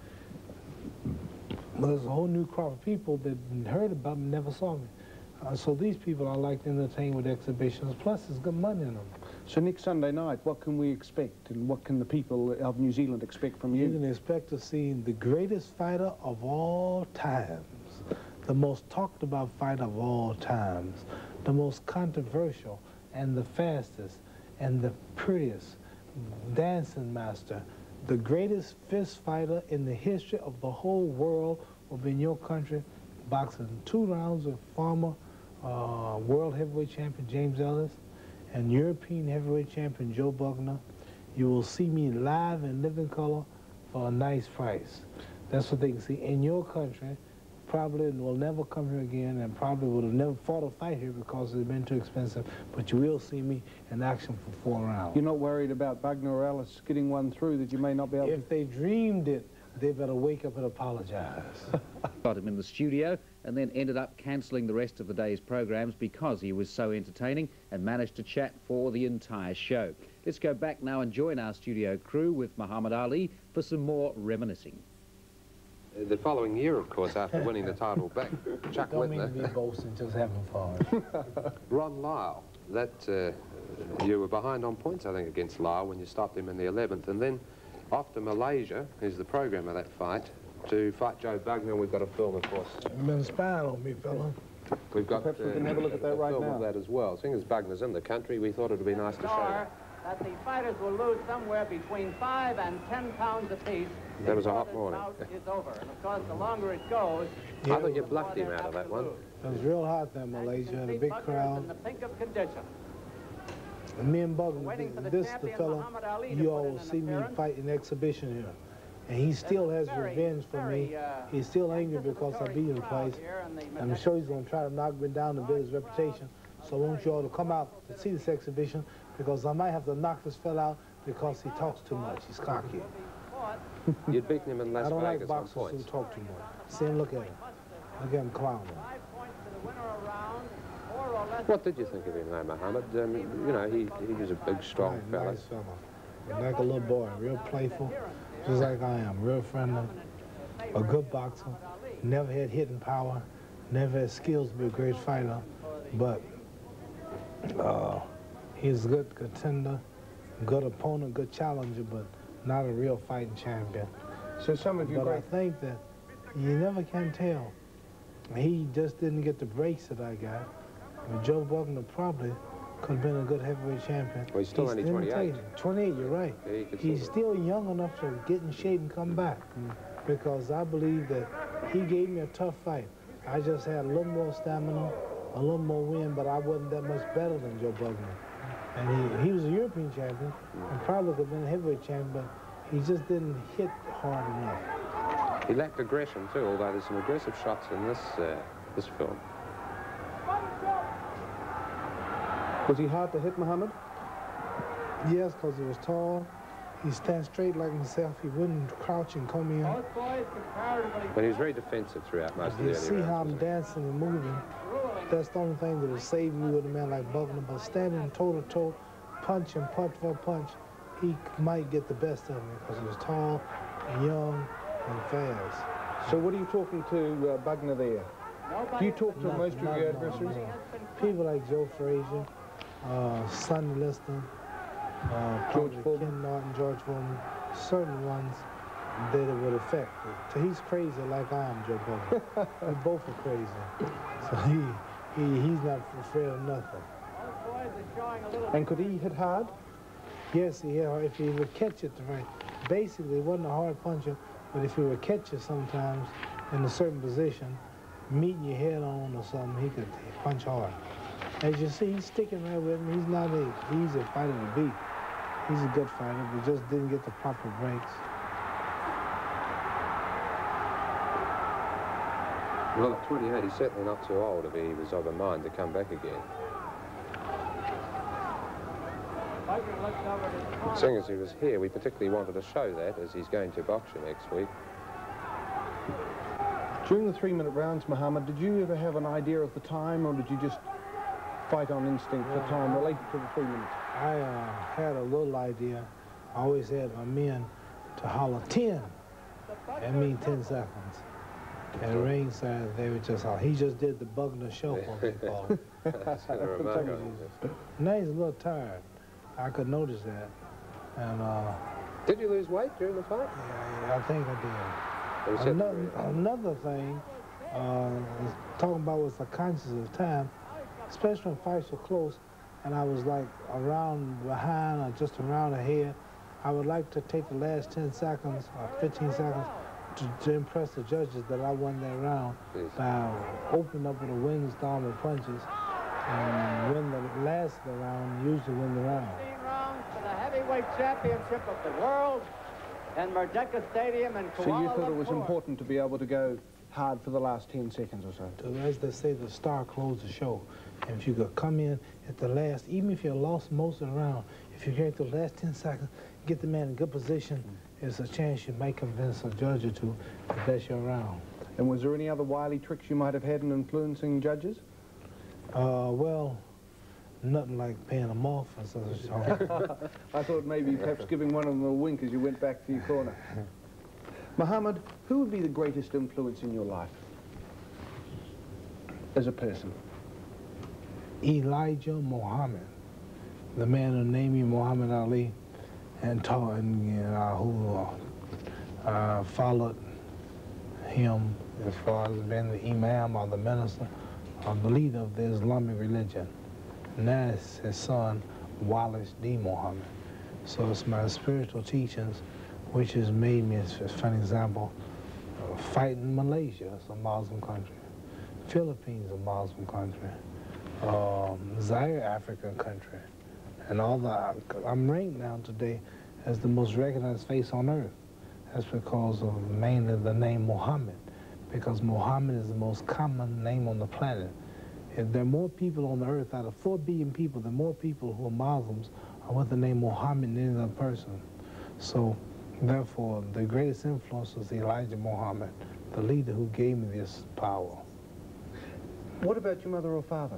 But there's a whole new crop of people that heard about me, never saw me. Uh, so these people I like to entertain with exhibitions, plus there's good money in them. So next Sunday night, what can we expect, and what can the people of New Zealand expect from you? You can expect to see the greatest fighter of all times, the most talked about fighter of all times, the most controversial and the fastest and the prettiest dancing master, the greatest fist fighter in the history of the whole world will be in your country, boxing two rounds with former uh, world heavyweight champion James Ellis and European heavyweight champion Joe Buckner. You will see me live in living color for a nice price. That's what they can see in your country. Probably will never come here again, and probably would have never fought a fight here because it's been too expensive, but you will see me in action for four rounds. You're not worried about Buckner or Ellis getting one through that you may not be able to? If they dreamed it, they better wake up and apologize. Got him in the studio and then ended up cancelling the rest of the day's programs because he was so entertaining and managed to chat for the entire show. Let's go back now and join our studio crew with Muhammad Ali for some more reminiscing. The following year, of course, after winning the title back, Chuck Don't mean to Whitner, be boasting, just having fun. Ron Lyle, that uh, you were behind on points, I think, against Lyle when you stopped him in the eleventh, and then off to Malaysia, who's the program of that fight, to fight Joe Buckner. We've got a film, of course. You've been spying on me, fella. We've got Perhaps we can have a look at that right film now. of that as well. Seeing as Buckner's in the country, we thought it would be nice to show Sure that. that the fighters will lose somewhere between five and ten pounds apiece. That was a before hot this morning. bout is over. And of course, the longer it goes, I thought you bluffed him out of that one. It was real hot there in Malaysia, had a big in crowd. the pink of condition. And me and Buckner, Waiting for the this the champion, fella Muhammad Ali, to you put all in will an see me appearance. fight in exhibition here. And he still has very, revenge for very, me. uh, He's still angry because I beat him twice. I'm sure he's going to try to knock me down to build his reputation. So I want you all to come out to see this exhibition, because I might have to knock this fella out because he talks too much. He's cocky. You'd beaten him in Las I don't like Vegas on boxers who points. talk too much. See him, look at him. Look at him clowning. What did you think of him, though, Muhammad? Um, you know, he, he was a big, strong Nice, fella. nice fella. Like a little boy, real playful, just like I am, real friendly, a good boxer, never had hitting power, never had skills to be a great fighter, but uh, he's a good contender, good opponent, good challenger, but not a real fighting champion. So some of you But great... I think that you never can tell. He just didn't get the breaks that I got. But Joe Buckner probably could have been a good heavyweight champion. Well, he's still only twenty-eight. imitating. twenty-eight, you're right. Yeah, he could He's still- still young enough to get in shape and come back. Because I believe that he gave me a tough fight. I just had a little more stamina, a little more wind, but I wasn't that much better than Joe Buckner. And he, he was a European champion, and probably could have been a heavyweight champion, but he just didn't hit hard enough. He lacked aggression, too, although there's some aggressive shots in this, uh, this film. Was he hard to hit, Muhammad? Yes, because he was tall. He stands straight like himself. He wouldn't crouch and come in. But he was very defensive throughout most of the You early see how rounds. I'm dancing and moving. That's the only thing that will save me with a man like Buckner. But standing toe-to-toe, punch and punch for punch, he might get the best of me because he was tall and young and fast. So what are you talking to uh, Buckner there? Do you talk to Not- most of not- your no, adversaries? no. People like Joe Frazier, uh, Sonny Liston, uh, George probably Foreman. Ken Norton, George Foreman, certain ones that it would affect. So he's crazy like I am, Joe Buckner. We both are crazy. So he, he he's not afraid of nothing. And could he hit hard? Yes, yeah, if he would catch it right. Basically, he wasn't a hard puncher, but if he would catch it sometimes in a certain position, meeting your head on or something, he could punch hard. As you see, he's sticking right with him. He's not a easy fighter to beat. He's a good fighter, but just didn't get the proper breaks. Well, at twenty-eight, he's certainly not too old if he was of a mind to come back again. Seeing as he was here, we particularly wanted to show that, as he's going to boxing next week. During the three-minute rounds, Muhammad, did you ever have an idea of the time, or did you just fight on instinct for time related to the three minutes? I uh, had a little idea. I always had my men to holler ten. That means ten seconds. At ringside, they would just holler. He just did the Bugner shuffle, they call it. That's got a remark on it. Now he's a little tired. I could notice that. And uh, did you lose weight during the fight? Yeah, yeah, I think I did. Well, another, another thing, uh, talking about was the conscious of time, especially when fights were close, and I was like around behind or just around ahead. I would like to take the last ten seconds or fifteen seconds to, to impress the judges that I won that round yes. by opening up with a wings, thumb, and punches, and win the last of the round, usually win the round. fifteen rounds for the heavyweight championship of the world in Merdeka Stadium in Kuala Lumpur. So you thought it was important to be able to go hard for the last ten seconds or so? As they say, the star closed the show. And if you could come in at the last, even if you lost most of the round, if you get to the last ten seconds, get the man in good position, there's a chance you might convince a judge or two that that's your round. And was there any other wily tricks you might have had in influencing judges? Uh, well, nothing like paying them off. Or something. I thought maybe perhaps giving one of them a wink as you went back to your corner. Muhammad, who would be the greatest influence in your life as a person? Elijah Muhammad, the man who named me Muhammad Ali and taught, and you know, who uh, followed him as far as being the imam or the minister or the leader of the Islamic religion. And that's his son, Wallace D. Muhammad. So it's my spiritual teachings which has made me, as for an example, uh, fighting Malaysia, it's a Muslim country. Philippines, a Muslim country. Um, Zaire, African country. And all the, I'm ranked now today as the most recognized face on earth. That's because of mainly the name Muhammad, because Muhammad is the most common name on the planet. If there are more people on the earth, out of four billion people, there are more people who are Muslims are with the name Muhammad than any other person. So, therefore, the greatest influence was Elijah Muhammad, the leader who gave me this power. What about your mother or father?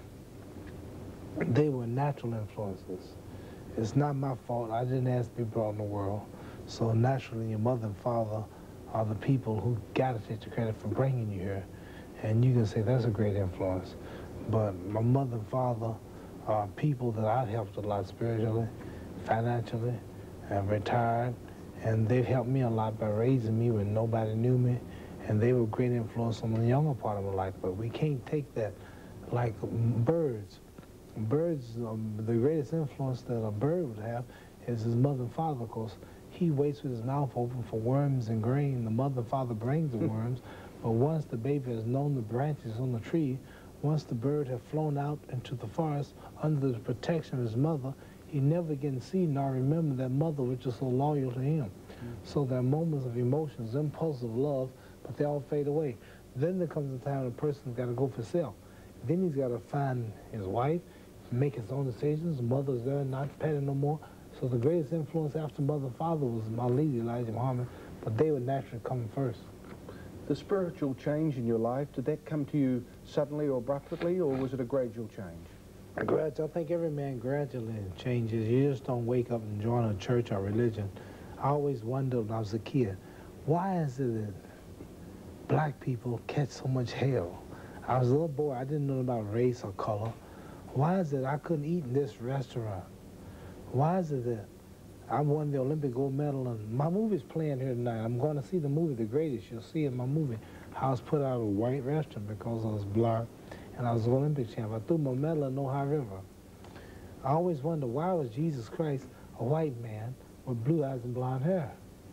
They were natural influences. It's not my fault. I didn't ask to be brought in the world. So naturally, your mother and father are the people who got to take the credit for bringing you here. And you can say that's a great influence. But my mother and father are people that I've helped a lot spiritually, financially, and retired. And they've helped me a lot by raising me when nobody knew me. And they were a great influence on the younger part of my life. But we can't take that like birds. Birds, um, the greatest influence that a bird would have is his mother and father, because he waits with his mouth open for worms and grain. The mother and father brings the worms, but once the baby has known the branches on the tree, once the bird has flown out into the forest under the protection of his mother, he never again see nor remember that mother which is so loyal to him. Mm. So there are moments of emotions, impulses of love, but they all fade away. Then there comes a time when a person's got to go for self. Then he's got to find his wife, make his own decisions. Mother's there, not petting no more. So the greatest influence after mother and father was my leader, Elijah Muhammad, but they would naturally come first. The spiritual change in your life, did that come to you suddenly or abruptly, or was it a gradual change? A gradual. I think every man gradually changes. You just don't wake up and join a church or religion. I always wondered when I was a kid, why is it that black people catch so much hell? I was a little boy, I didn't know about race or color. Why is it I couldn't eat in this restaurant? Why is it that I won the Olympic gold medal and my movie's playing here tonight? I'm going to see the movie, The Greatest. You'll see in my movie how I was put out of a white restaurant because I was black and I was an Olympic champ. I threw my medal in the Ohio River. I always wonder, why was Jesus Christ a white man with blue eyes and blonde hair?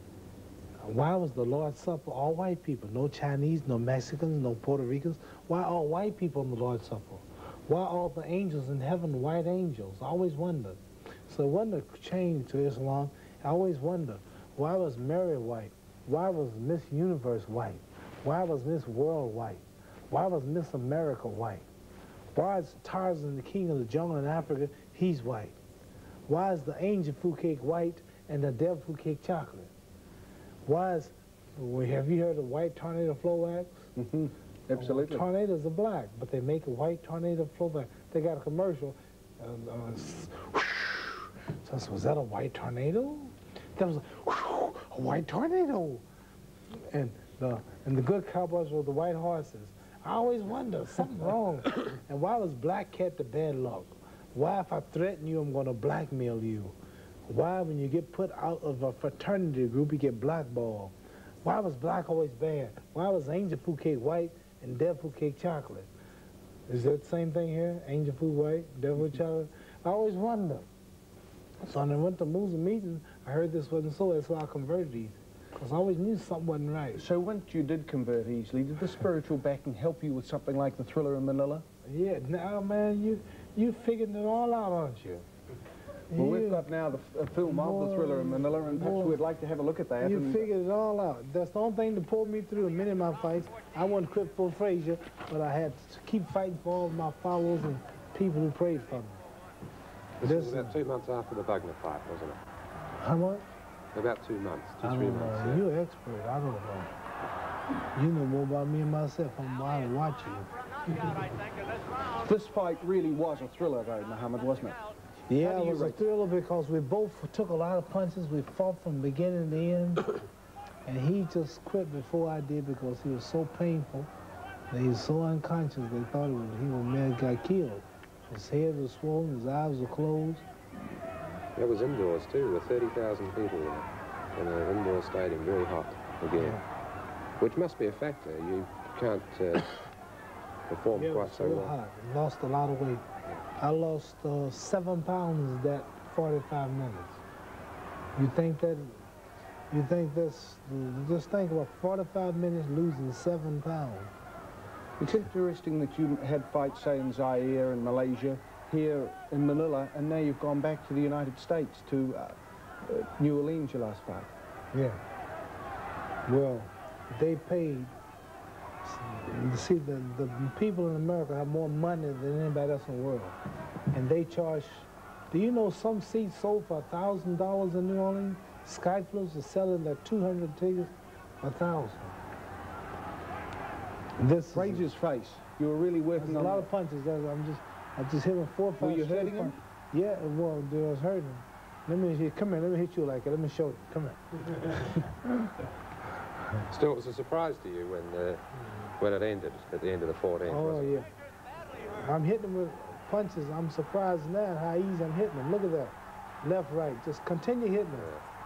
Why was the Lord's Supper all white people? No Chinese, no Mexicans, no Puerto Ricans. Why all white people on the Lord's Supper? Why all the angels in heaven, white angels? I always wondered. So it wasn't a change to Islam. I always wondered, why was Mary white? Why was Miss Universe white? Why was Miss World white? Why was Miss America white? Why is Tarzan, the king of the jungle in Africa, he's white? Why is the angel food cake white and the devil food cake chocolate? Why is, well, have you heard of white tornado flow wax? Mm-hmm. Absolutely. Well, tornadoes are black, but they make a white tornado flow wax. They got a commercial. Uh, uh, so, so was that a white tornado? That was a, a white tornado. And the, and the good cowboys were the white horses. I always wonder, something wrong. And why was black cat the bad luck? Why, if I threaten you, I'm going to blackmail you? Why, when you get put out of a fraternity group, you get blackballed? Why was black always bad? Why was angel food cake white and devil food cake chocolate? Is that the same thing here? Angel food white, devil food chocolate? I always wonder. So when I went to Moose meeting, I heard this wasn't so, that's why I converted these. Because I always knew something wasn't right. So once you did convert easily, did the spiritual backing help you with something like the Thriller in Manila? Yeah, now, man, you you figured it all out, aren't you? Well, you, we've got now the f a film boy, of the Thriller in Manila, and perhaps boy, we'd like to have a look at that. You and figured it all out. That's the only thing that pulled me through in many of my fights. I wasn't quit for Frazier, but I had to keep fighting for all of my followers and people who prayed for me. This, this was about two months after the Bugner fight, wasn't it? How much? About two months, two, I three don't months. know. Yeah. You're an expert. I don't know. You know more about me and myself. I'm wild to watch you. This fight really was a thriller, though, Muhammad, wasn't it? Yeah, it was a thriller because we both took a lot of punches. We fought from beginning to end. And he just quit before I did because he was so painful. That he was so unconscious, they thought it was, he was man got killed. His head was swollen, his eyes were closed. That was indoors, too, with thirty thousand people in an indoor stadium, very hot again. Yeah. Which must be a factor. You can't uh, perform yeah, quite so so well. Hot. Lost a lot of weight. I lost uh, seven pounds that forty-five minutes. You think that, you think this, just think about forty-five minutes losing seven pounds. It's interesting that you had fights, say, in Zaire and Malaysia, here in Manila, and now you've gone back to the United States, to uh, uh, New Orleans, your last fight. Yeah. Well, they paid. See, the, the people in America have more money than anybody else in the world. And they charge, do you know some seats sold for one thousand dollars in New Orleans? Skyflips are selling their two hundred tickets for one thousand dollars. This Frazier's face. You were really working on a lot of punches. I'm just, I just hit him four or five. Were you hurting him? Yeah, well, I was hurting him. Let me hit, come here, let me hit you like that. Let me show you. Come here. Still, it was a surprise to you when uh, when it ended at the end of the fourteenth. Oh, yeah. I'm hitting him with punches. I'm surprised now how easy I'm hitting him. Look at that. Left, right. Just continue hitting him.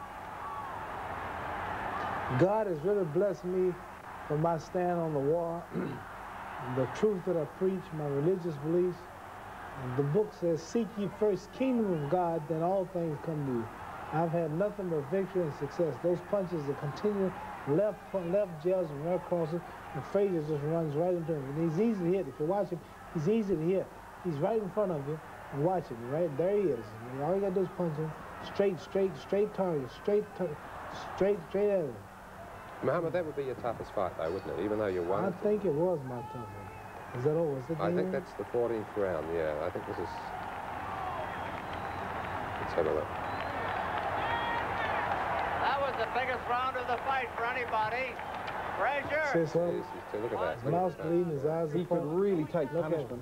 Yeah. God has really blessed me for my stand on the wall, the truth that I preach, my religious beliefs. And the book says, seek ye first kingdom of God, then all things come to you. I've had nothing but victory and success. Those punches that continue left left jabs and right crosses, and Frazier just runs right into him. And he's easy to hit. If you watch him, he's easy to hit. He's right in front of you, and watch him. Right there he is. And all you got to do is punch him straight, straight, straight target, straight, straight, straight at him. Muhammad, that would be your toughest fight, though, wouldn't it? Even though you won. I think it was my toughest. Is that all? Is it I think that's the fourteenth round, yeah. I think this is... Let's have a look. That was the biggest round of the fight for anybody. Frazier. Say so. Yes, yes, look at that. His mouth's bleeding, his eyes are He could really take Look punishment.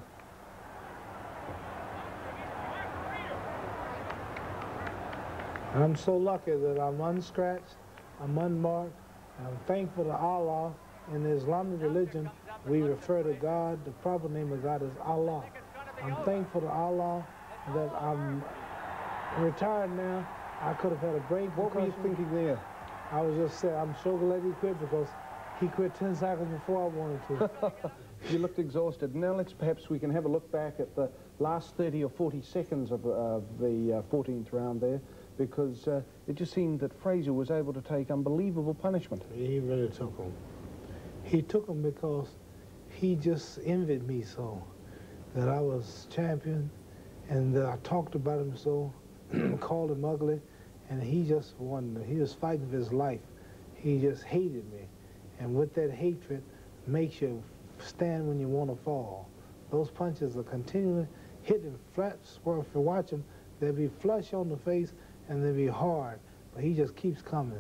I'm so lucky that I'm unscratched, I'm unmarked, and I'm thankful to Allah. In the Islamic religion, we refer to God, the proper name of God is Allah. I'm thankful to Allah that I'm retired now. I could have had a brain concussion. What were you thinking there? I was just saying, I'm so glad he quit because he quit ten seconds before I wanted to. You looked exhausted. Now let's perhaps we can have a look back at the last thirty or forty seconds of uh, the uh, fourteenth round there, because uh, it just seemed that Frazier was able to take unbelievable punishment. He really took him. He took him because he just envied me so, that I was champion, and that I talked about him so, called him ugly, and he just wanted, he was fighting for his life. He just hated me. And with that hatred, makes you stand when you want to fall. Those punches are continually hitting flat. Well, if you watch them, they'll be flush on the face and they'll be hard, but he just keeps coming.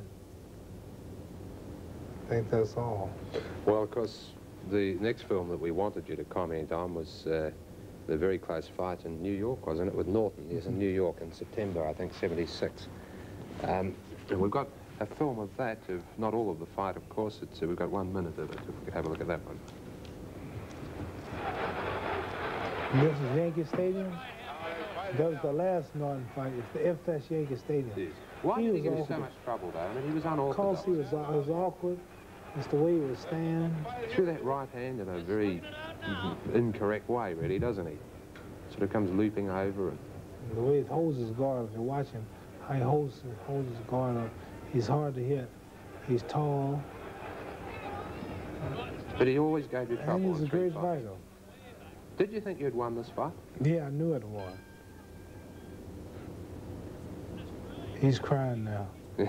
I think that's all. Well, of course, the next film that we wanted you to comment on was uh, the very close fight in New York, wasn't it, with Norton? Yes, in New York in September, I think, seventy-six. Um, and we've got a film of that, of not all of the fight, of course. It's, uh, we've got one minute of it, if we could have a look at that one. This is Yankee Stadium. That was the last Norton fight, if, the, if that's Yankee Stadium. Yes. Why he did he get in awkward. so much trouble, though? I mean, he was unorthodox. Because he was, uh, was awkward. It's the way he was standing. Threw that right hand in a very incorrect way, really, doesn't he? Sort of comes looping over and... The way he holds his guard, if you watch him, how he holds, holds his guard up, he's hard to hit. He's tall. But he always gave you trouble. And he's a great fights. fighter. Did you think you'd won this fight? Yeah, I knew it won. He's crying now.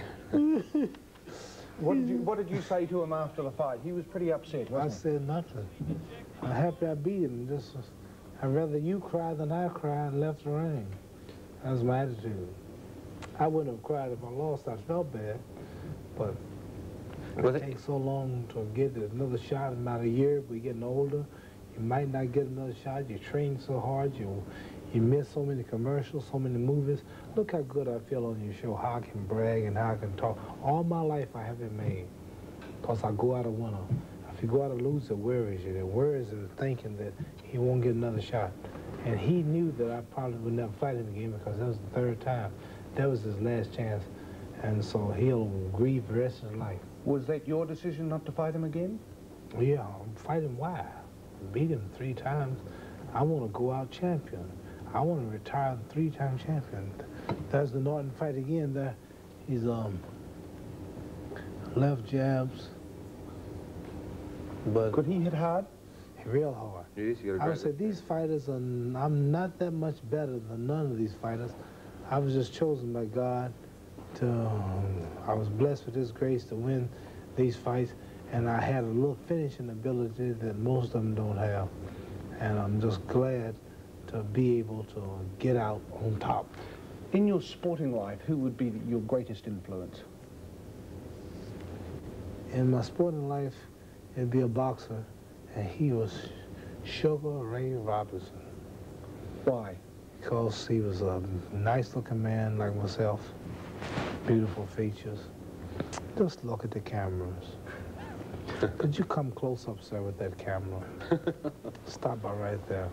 What did you What did you say to him after the fight? He was pretty upset, wasn't I he? said nothing. I'm happy I beat him. Just, I'd rather you cry than I cry and left the ring. That was my attitude. I wouldn't have cried if I lost. I felt bad, but Well, it takes so long to get another shot. In about a year, we're getting older. You might not get another shot. You train so hard. You you miss so many commercials, so many movies. Look how good I feel on your show, how I can brag and how I can talk. All my life I haven't made because I go out a winner. If you go out a loser, where is it? And where is it thinking that he won't get another shot? And he knew that I probably would never fight him again because that was the third time. That was his last chance. And so he'll grieve the rest of his life. Was that your decision not to fight him again? Yeah, fight him why? Beat him three times. I want to go out champion. I want to retire the three-time champion. That's the Norton fight again. There, he's um left jabs, but Could he hit hard? real hard. Yes, you got a I would great say these fighters are. I'm not that much better than none of these fighters. I was just chosen by God to. Um, I was blessed with His grace to win these fights, and I had a little finishing ability that most of them don't have, and I'm just glad to be able to get out on top. In your sporting life, who would be your greatest influence? In my sporting life, it'd be a boxer, and he was Sugar Ray Robinson. Why? Because he was a nice-looking man like myself, beautiful features. Just look at the cameras. Could you come close up, sir, with that camera? Stop by right there.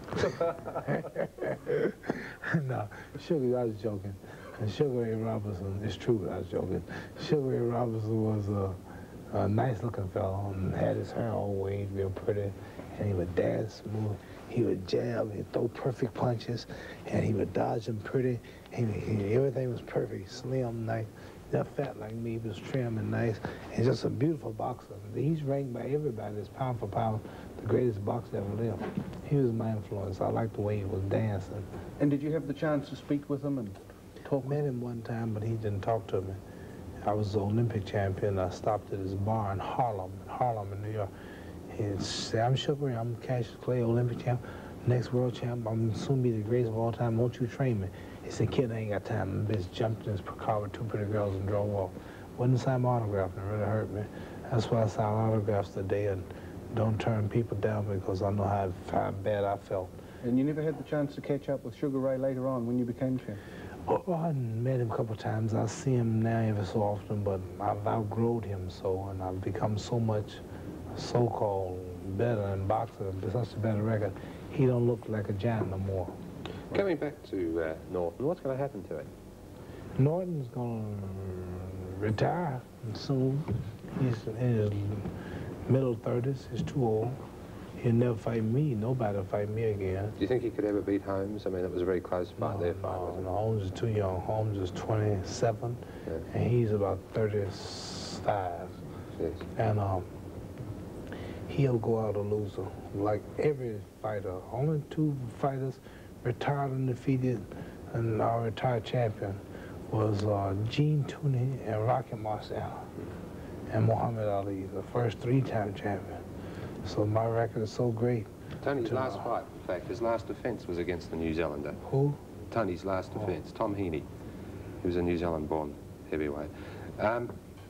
No, Sugar, I was joking. And Sugar Ray Robinson, it's true, I was joking. Sugar Ray Robinson was a, a nice-looking fellow and had his hair all waved real pretty, and he would dance smooth. He would jab, he'd throw perfect punches, and he would dodge them pretty. He, he, everything was perfect, slim, nice. Not fat like me, but trim and nice, and just a beautiful boxer. He's ranked by everybody as pound for pound the greatest boxer ever lived. He was my influence. I liked the way he was dancing. And did you have the chance to speak with him and talk? Met him one time, but he didn't talk to me. I was the Olympic champion. I stopped at his bar in Harlem, in Harlem, in New York. He said, "I'm Sugar Ray. I'm Cassius Clay, Olympic champ, next world champ. I'm soon be the greatest of all time. Won't you train me?" He said, "Kid, I ain't got time." I just jumped in his car with two pretty girls and drove off. Wouldn't sign my autograph, and it really hurt me. That's why I sign autographs today and don't turn people down because I know how, how bad I felt. And you never had the chance to catch up with Sugar Ray later on when you became champ? Oh, I met him a couple of times. I see him now every so often, but I've outgrown him so, and I've become so much so-called better in boxing, such a better record. He don't look like a giant no more. Coming back to uh, Norton, what's going to happen to him? Norton's going to retire soon. He's in his middle thirties. He's too old. He'll never fight me. Nobody will fight me again. Do you think he could ever beat Holmes? I mean, it was a very close fight no, there. No, no, Holmes is too young. Holmes is twenty-seven, yeah. and he's about thirty-five. Yes. And um, he'll go out a loser, like every fighter. Only two fighters retired undefeated and our retired champion was uh, Gene Tooney and Rocky Marciano and Muhammad Ali, the first three-time champion. So my record is so great. Tony's to, last uh, fight, in fact, his last defence was against the New Zealander. Who? Tony's last Oh. defence, Tom Heaney. He was a New Zealand-born heavyweight. Um,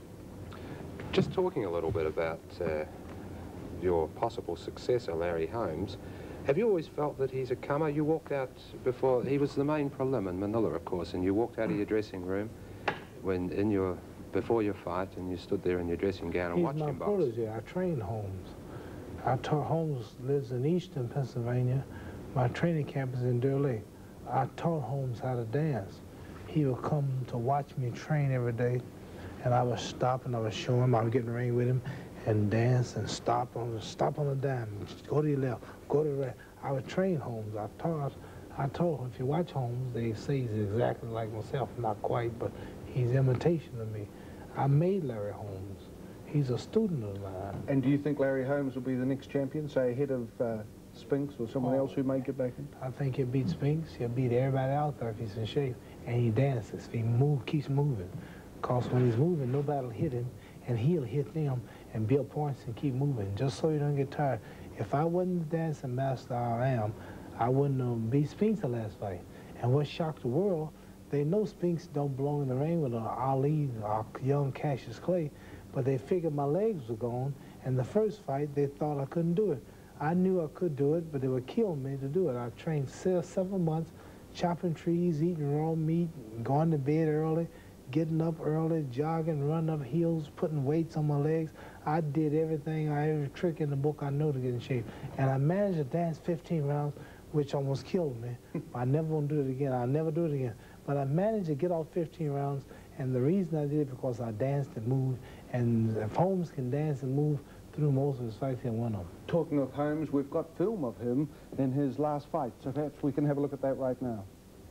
just talking a little bit about uh, your possible successor, Larry Holmes, have you always felt that he's a comer? You walked out before, he was the main prelim in Manila, of course, and you walked out of your dressing room when in your, before your fight, and you stood there in your dressing gown and He's watched my him box. protege. I trained Holmes. I taught Holmes lives in Eastern Pennsylvania. My training camp is in Deer Lake. I taught Holmes how to dance. He would come to watch me train every day, and I would stop and I would show him. I would get in the ring with him and dance and stop on stop on the dime. Go to your left, go to the right. I would train Holmes. I taught. I told him, if you watch Holmes, they say he's exactly like myself. Not quite, but he's imitation of me. I made Larry Holmes. He's a student of mine. And do you think Larry Holmes will be the next champion, say ahead of uh, Spinks or someone Oh. else who may get back in? I think he'll beat Spinks. He'll beat everybody out there if he's in shape. And he dances. If he move, keeps moving. Because when he's moving, nobody will hit him, and he'll hit them and build points and keep moving, just so you don't get tired. If I wasn't the dancing master I am, I wouldn't have beat Spinks the last fight. And what shocked the world, they know Spinks don't belong in the ring with Ali or young Cassius Clay, but they figured my legs were gone, and the first fight, they thought I couldn't do it. I knew I could do it, but they would kill me to do it. I trained six, seven months, chopping trees, eating raw meat, going to bed early, getting up early, jogging, running up hills, putting weights on my legs. I did everything, I every trick in the book I know to get in shape. And I managed to dance fifteen rounds, which almost killed me. I never want to do it again. I'll never do it again. But I managed to get off fifteen rounds, and the reason I did it because I danced and moved. And if Holmes can dance and move through most of his fights, he'll win them. Talking of Holmes, we've got film of him in his last fight, so perhaps we can have a look at that right now.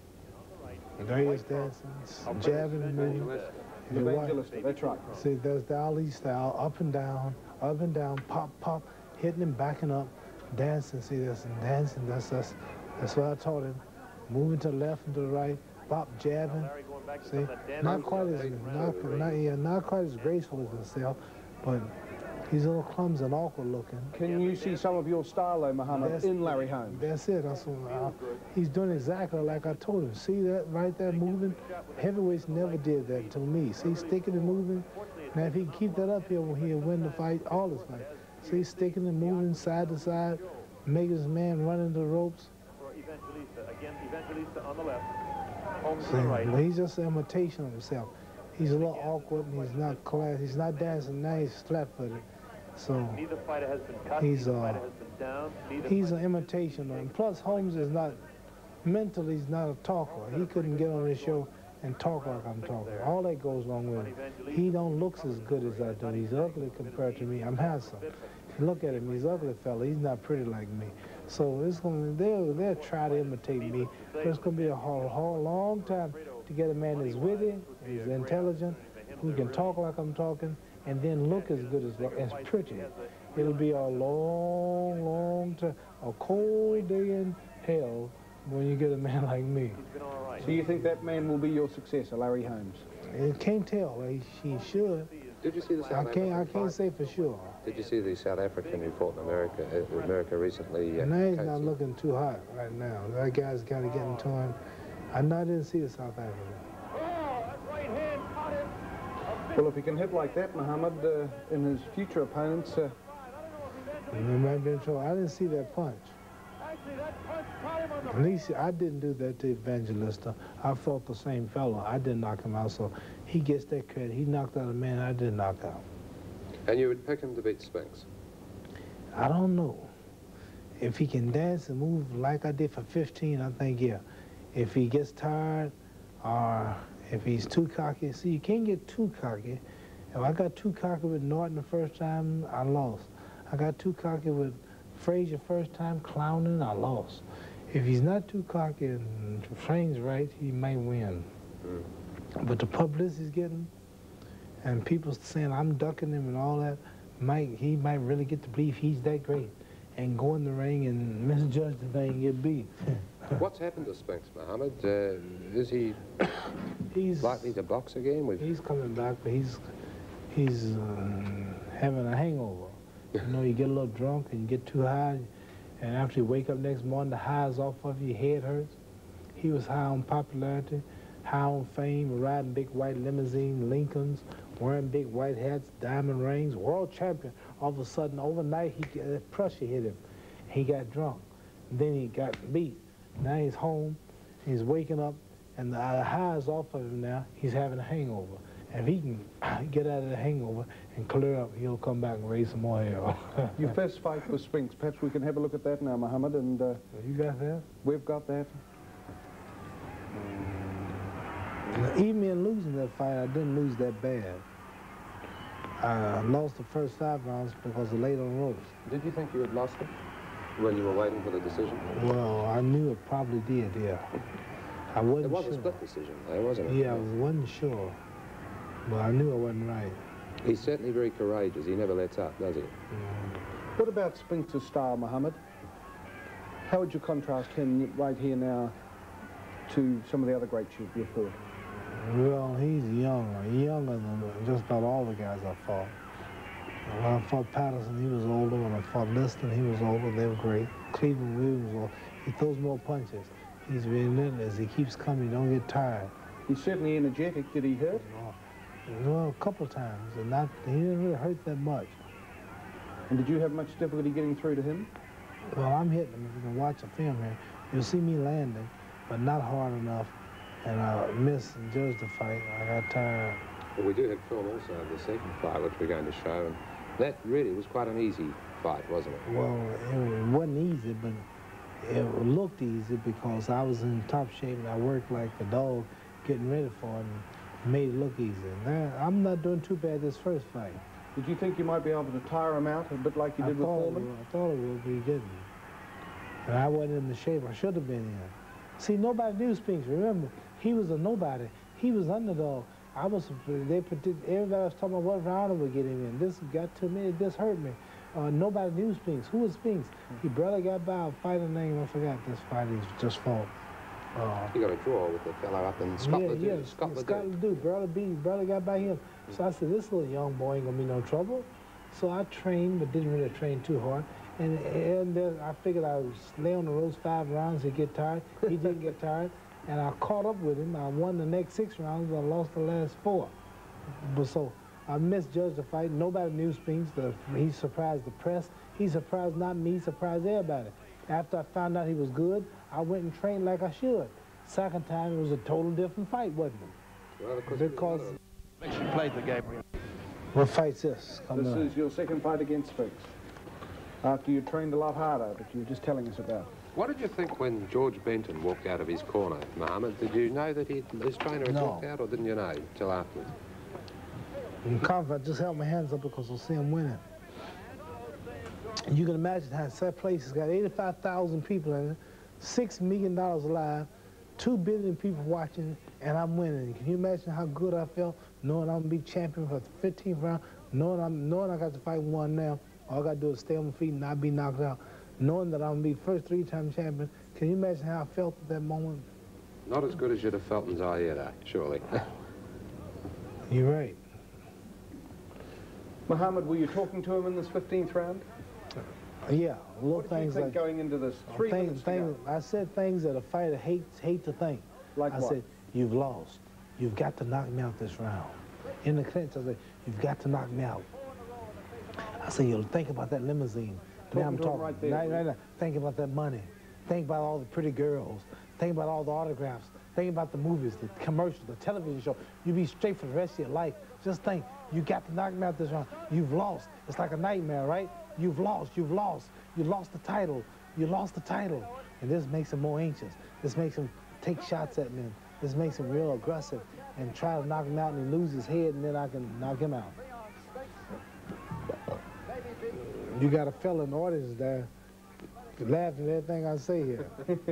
Greatest dancing, jabbing and moving. The evangelist, that's right. See, there's the Ali style, up and down, up and down, pop, pop, hitting him, backing up, dancing. See, that's dancing. That's that's that's what I taught him. Moving to the left and to the right, pop, jabbing. See, not quite as not, not yeah, not quite as graceful as himself, but he's a little clumsy and awkward looking. Can you see some of your style, though, Muhammad, That's- in Larry Holmes? That's it. That's what I, he's doing exactly like I told him. See that right there moving? Heavyweights never did that to me. See, sticking and moving. Now, if he can keep that up here, when he'll win the fight, all his fights. See, sticking and moving side to side, making his man run into the ropes. Again, Evangelista on the left. Holmes See, on the right. but he's just an imitation of himself. He's a little awkward and he's not class. He's not dancing nice, flat-footed. So Neither fighter has been cut. he's Neither uh, fighter has been down. Neither he's fighter- an imitation of him. Plus, Holmes is not mentally. He's not a talker. He couldn't get on this show and talk like I'm talking. All that goes along with him. He don't looks as good as I do. He's ugly compared to me. I'm handsome. Look at him. He's an ugly fella. He's not pretty like me. So it's going. They'll they'll try to imitate me, but it's going to be a whole, whole long time to get a man that's witty, who's intelligent, who can talk like I'm talking, and then look as good as as pretty. It'll be a long, long time, a cold day in hell when you get a man like me. So you think that man will be your successor, Larry Holmes? You can't tell. He, he should. Did you see the South I can't. I African can't fight? say for sure. Did you see the South African who fought in America, uh, America recently? Uh, Now he's not Casey? looking too hot right now. That guy's kind of getting to him. I know I didn't see the South African. Well, if he can hit like that, Muhammad, uh, in his future opponents, uh, He might be in trouble. I didn't see that punch. At least I didn't do that to Evangelista. I fought the same fellow. I didn't knock him out, so he gets that credit. He knocked out a man I didn't knock out. And you would pick him to beat Spinks? I don't know. If he can dance and move like I did for fifteen, I think, yeah. If he gets tired or if he's too cocky, see, you can't get too cocky. If I got too cocky with Norton the first time, I lost. I got too cocky with Frazier first time, clowning, I lost. If he's not too cocky and trains right, he might win. Mm. But the publicity he's getting, and people saying I'm ducking him and all that, might he might really get to believe he's that great and go in the ring and misjudge the thing and get beat. What's happened to Spinks, Muhammad? Uh, is he He's likely to box again? We've... he's coming back, but he's he's uh, having a hangover. You know, you get a little drunk and you get too high, and after you wake up next morning, the high is off of you, your head hurts. He was high on popularity, high on fame, riding big white limousine, Lincolns, wearing big white hats, diamond rings, world champion. All of a sudden, overnight, he uh, pressure hit him. He got drunk. Then he got beat. Now he's home, he's waking up, and the high is off of him now. He's having a hangover. If he can get out of the hangover and clear up, he'll come back and raise some more hell. Your first fight was Spinks. Perhaps we can have a look at that now, Muhammad. And uh, you got that? We've got that. Even in losing that fight, I didn't lose that bad. I lost the first five rounds because of late on the ropes. Did you think you had lost it when you were waiting for the decision? Well, I knew it probably did, yeah. I wasn't It was sure. a split decision, though, wasn't it? Yeah, I wasn't sure. But I knew I wasn't right. He's certainly very courageous. He never lets up, does he? Mm. What about Spinks' style, Muhammad? How would you contrast him right here now to some of the other greats you've, you've fought? Well, he's younger, younger than just about all the guys I fought. When I fought Patterson, he was older. When I fought Liston, he was older. They were great. Cleveland Williams was older. He throws more punches. He's relentless. He keeps coming. He don't get tired. He's certainly energetic. Did he hurt? Well, a couple of times, and not, he didn't really hurt that much. And did you have much difficulty getting through to him? Well, I'm hitting him. If you can watch the film here, you'll see me landing, but not hard enough. And I missed and judged the fight. I got tired. Well, we do have film also of the second fight, which we're going to show, and that really was quite an easy fight, wasn't it? Well, it wasn't easy, but it looked easy because I was in top shape and I worked like a dog getting ready for it and made it look easy. Now, I'm not doing too bad this first fight. Did you think you might be able to tire him out a bit like you I did with thought Foreman? it would, I thought it would, but he didn't. And I wasn't in the shape I should have been in. See, nobody knew Spinks. Remember, he was a nobody. He was underdog. I was, they predict, everybody was talking about what round would get him in. This got to me, this hurt me. Uh, nobody knew Spinks. Who was Spinks? He brother got by a fighter name, I forgot this fight he just fought. Uh, You got a draw with the fellow up in Scotland. Yeah, yeah, Scotland. Scotland dude. Brother beat, brother got by him. So I said, this little young boy ain't gonna be no trouble. So I trained, but didn't really train too hard. And, and then I figured I would lay on the ropes five rounds, he'd get tired. He didn't get tired. And I caught up with him. I won the next six rounds, but I lost the last four. But so I misjudged the fight. Nobody knew Spinks. The, he surprised the press. He surprised not me, he surprised everybody. After I found out he was good, I went and trained like I should. Second time, it was a total different fight, wasn't it? Well, of course, because... She played the game. What fight's this? Come This on. is your second fight against Spinks. After you trained a lot harder, that you were just telling us about. What did you think when George Benton walked out of his corner, Mohammed? Did you know that he, his trainer had No. walked out, or didn't you know till afterwards? In confidence, I just held my hands up because I see him winning. And you can imagine how that place has got eighty-five thousand people in it, six million dollars alive, two billion people watching, and I'm winning. Can you imagine how good I felt knowing I'm going to be champion for the fifteenth round, knowing, I'm, knowing I got to fight one now, all I got to do is stay on my feet and not be knocked out, knowing that I'm going to be first three-time champion. Can you imagine how I felt at that moment? Not as good as you'd have felt in Zaire, surely. You're right. Muhammad, were you talking to him in this fifteenth round? Yeah, little What did you things think like... going into this? Three things, minutes to things, go. I said things that a fighter hates hate to think. Like I what? said, you've lost. You've got to knock me out this round. In the clinch, I said, you've got to knock me out. I said, you'll think about that limousine. Talking now I'm to him talking. right there, Right, please. right now. Think about that money. Think about all the pretty girls. Think about all the autographs. Think about the movies, the commercials, the television show. You'll be straight for the rest of your life. Just think, you got to knock me out this round. You've lost. It's like a nightmare, right? You've lost, you've lost. You lost the title. You lost the title. And this makes him more anxious. This makes him take shots at me. This makes him real aggressive and try to knock him out and he loses his head and then I can knock him out. You got a fella in the audience there laughing at everything I say here.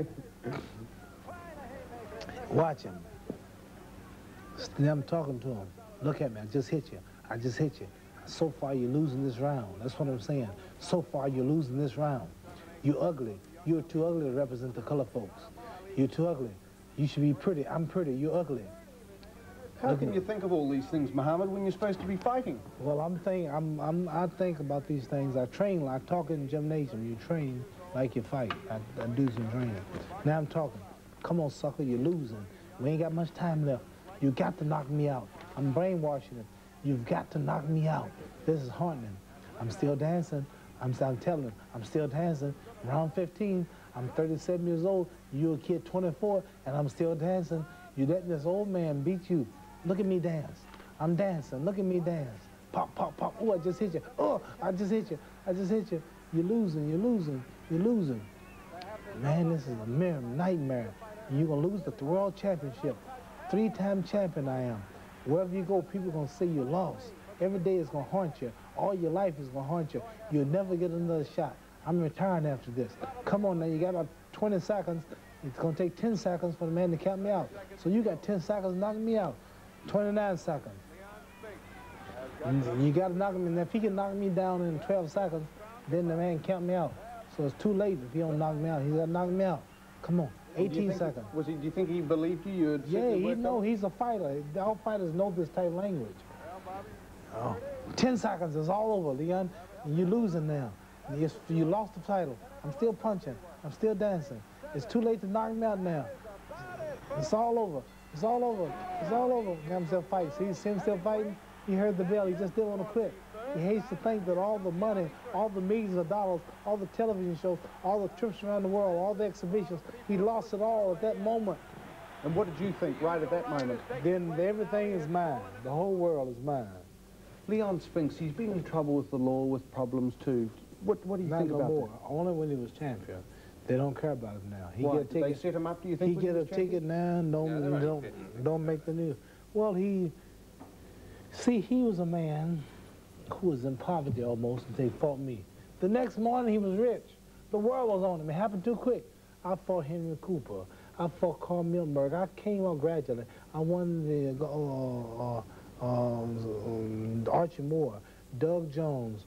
Watch him. Now I'm talking to him. Look at me, I just hit you. I just hit you. So far you're losing this round. That's what I'm saying. So far you're losing this round. You ugly. You're too ugly to represent the color folks. You're too ugly. You should be pretty. I'm pretty. You're ugly. How can you think of all these things, Muhammad, when you're supposed to be fighting? Well, I'm thinking, I'm, I'm, I think about these things. I train, I talk in the gymnasium. You train like you fight. I, I do some training. Now I'm talking. Come on, sucker, you're losing. We ain't got much time left. You got to knock me out. I'm brainwashing him. You've got to knock me out. This is haunting him. I'm still dancing. I'm, I'm telling him, I'm still dancing. Round fifteen, I'm thirty-seven years old. You're a kid twenty-four, and I'm still dancing. You letting this old man beat you. Look at me dance. I'm dancing. Look at me dance. Pop, pop, pop. Oh, I just hit you. Oh, I just hit you. I just hit you. You're losing. You're losing. You're losing. Man, this is a mere nightmare. You're going to lose the world championship. Three-time champion I am. Wherever you go, people are going to say you lost. Every day is going to haunt you. All your life is going to haunt you. You'll never get another shot. I'm retiring after this. Come on now, you got about twenty seconds. It's going to take ten seconds for the man to count me out. So you got ten seconds to knock me out. twenty-nine seconds. You got to knock him, and if he can knock me down in twelve seconds, then the man count me out. So it's too late if he don't knock me out. He's got to knock me out. Come on, eighteen seconds. Was he, do you think he believed you? you yeah, he know he's a fighter. All fighters know this type of language. Oh, ten seconds is all over, Leon. You're losing now. You, you lost the title. I'm still punching. I'm still dancing. It's too late to knock me out now. It's all over. It's all over. It's all over. He himself fights. See, see him still fighting? He heard the bell. He just didn't want to quit. He hates to think that all the money, all the millions of dollars, all the television shows, all the trips around the world, all the exhibitions, he lost it all at that moment. And what did you think right at that moment? Then everything is mine. The whole world is mine. Leon Spinks, he's been in trouble with the law, with problems too. What, what do you Not think no about more. that? Only when he was champion. They don't care about him now. He Why? get a ticket. Did they set him up, do you think? He when get he a was champion? ticket now, don't, Yeah, don't, don't make the news. Well, he, see, he was a man who was in poverty almost until he fought me. The next morning, he was rich. The world was on him. It happened too quick. I fought Henry Cooper. I fought Carl Miltenberg. I came up gradually. I won the uh, uh, um, Archie Moore, Doug Jones,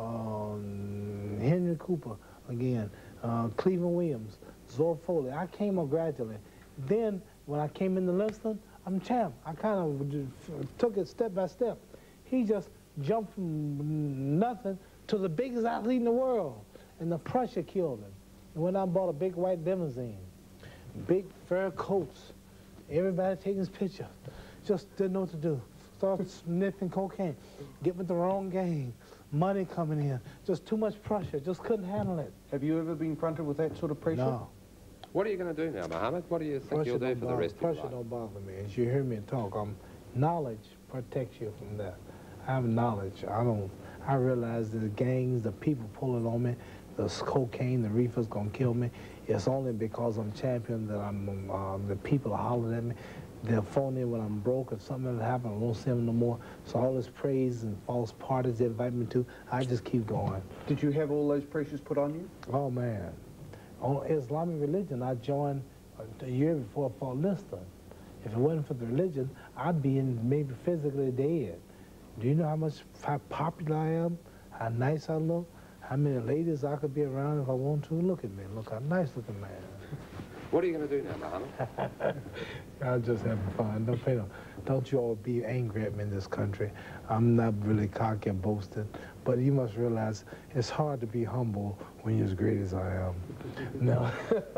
um, Henry Cooper again, uh, Cleveland Williams, Zor Foley. I came up gradually. Then, when I came into Livingston, I'm champ. I kind of took it step by step. He just jumped from nothing to the biggest athlete in the world, and the pressure killed him. And when I bought a big white limousine, big fur coats, everybody taking his picture, just didn't know what to do. Started sniffing cocaine, get with the wrong gang, money coming in, just too much pressure, just couldn't handle it. Have you ever been confronted with that sort of pressure? No. What are you going to do now, Mohammed? What do you think Pressure you'll do don't for the bother- rest of your Pressure life? don't bother me. As you hear me talk, um, knowledge protects you from that. I have knowledge. I don't, I realize the gangs, the people pulling on me, the cocaine, the reefer's gonna kill me. It's only because I'm champion that I'm, uh, the people are hollering at me. They'll phone in when I'm broke. If something ever happens, I won't see them no more. So all this praise and false parties they invite me to, I just keep going. Did you have all those pressures put on you? Oh, man. On Islamic religion, I joined a year before I fought Liston. If it wasn't for the religion, I'd be in maybe physically dead. Do you know how much, how popular I am? How nice I look? How many ladies I could be around if I want to? Look at me. Look how nice looking man. What are you going to do now, Mohammed? I'm just having fun. Don't, pay no, don't you all be angry at me in this country. I'm not really cocky and boasting, but you must realize it's hard to be humble when you're as great as I am. No,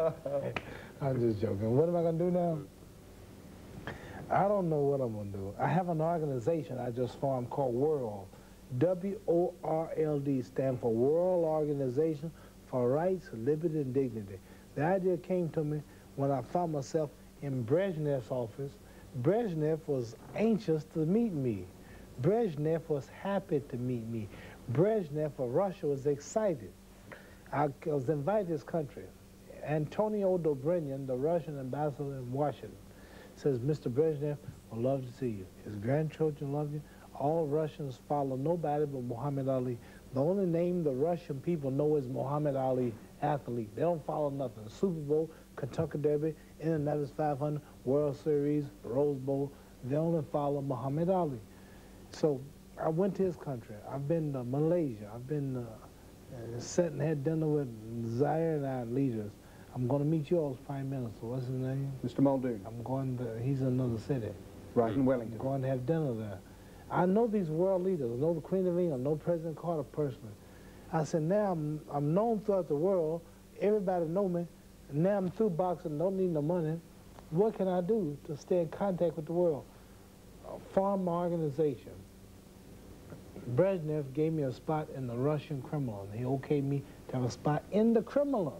I'm just joking. What am I going to do now? I don't know what I'm going to do. I have an organization I just formed called World. W O R L D stands for World Organization for Rights, Liberty, and Dignity. The idea came to me when I found myself in Brezhnev's office. Brezhnev was anxious to meet me. Brezhnev was happy to meet me. Brezhnev of Russia was excited. I was invited to his country. Antonio Dobrynin, the Russian ambassador in Washington, says, Mister Brezhnev would love to see you. His grandchildren love you. All Russians follow nobody but Muhammad Ali. The only name the Russian people know is Muhammad Ali, athlete. They don't follow nothing. Super Bowl, Kentucky Derby, Indianapolis five hundred, World Series, Rose Bowl. They only follow Muhammad Ali. So I went to his country. I've been to Malaysia. I've been uh, sat and had dinner with Zaire and our leaders. I'm going to meet you all's prime minister. What's his name? Mister Muldoon. I'm going to, he's in another city. Right, in Wellington. I'm going to have dinner there. I know these world leaders. I know the Queen of England. I know President Carter personally. I said, now I'm, I'm known throughout the world. Everybody know me. Now I'm through boxing, don't need no money. What can I do to stay in contact with the world? Form my organization. Brezhnev gave me a spot in the Russian Kremlin. He okayed me to have a spot in the Kremlin.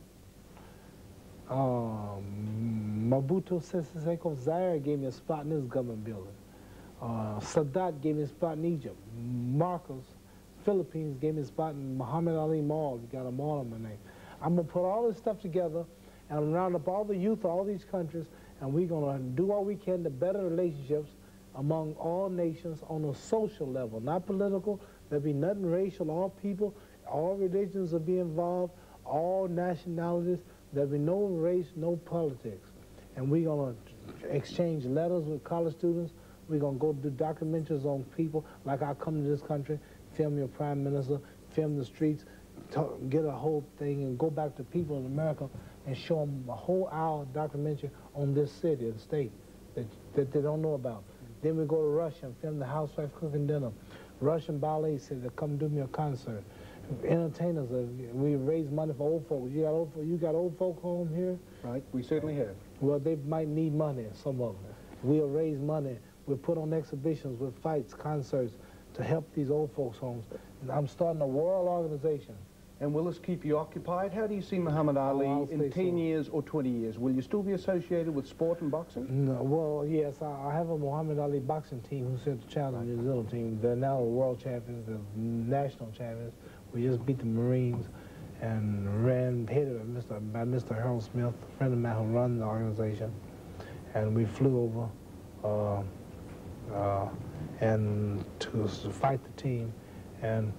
Um, Mobutu Sese Seko of Zaire gave me a spot in his government building. Uh, Sadat gave me a spot in Egypt. Marcos, Philippines, gave me a spot in Muhammad Ali Mall. He got a mall on my name. I'm going to put all this stuff together and round up all the youth of all these countries, and we're going to do all we can to better relationships among all nations on a social level, not political. There'll be nothing racial. All people, all religions will be involved, all nationalities. There'll be no race, no politics. And we're going to exchange letters with college students. We're going to go do documentaries on people, like I come to this country, film your prime minister, film the streets, talk, get a whole thing, and go back to people in America and show them a whole hour documentary on this city and state that, that they don't know about. Then we go to Russia and film the housewife cooking dinner. Russian ballet said to come do me a concert. Entertainers, uh, we raise money for old folks. You got old, you got old folk home here? Right, we certainly have. Well, they might need money, some of them. We'll raise money. We'll put on exhibitions with fights, concerts to help these old folks' homes. And I'm starting a world organization. And will this keep you occupied? How do you see Muhammad Ali I'll in say ten so. years or twenty years? Will you still be associated with sport and boxing? No, well, yes, I, I have a Muhammad Ali boxing team who sent the challenge New Zealand team. They're now the world champions, the national champions. We just beat the Marines and ran, headed by Mister by Mister Harold Smith, a friend of mine who runs the organization. And we flew over uh, uh, and to, to fight the team. And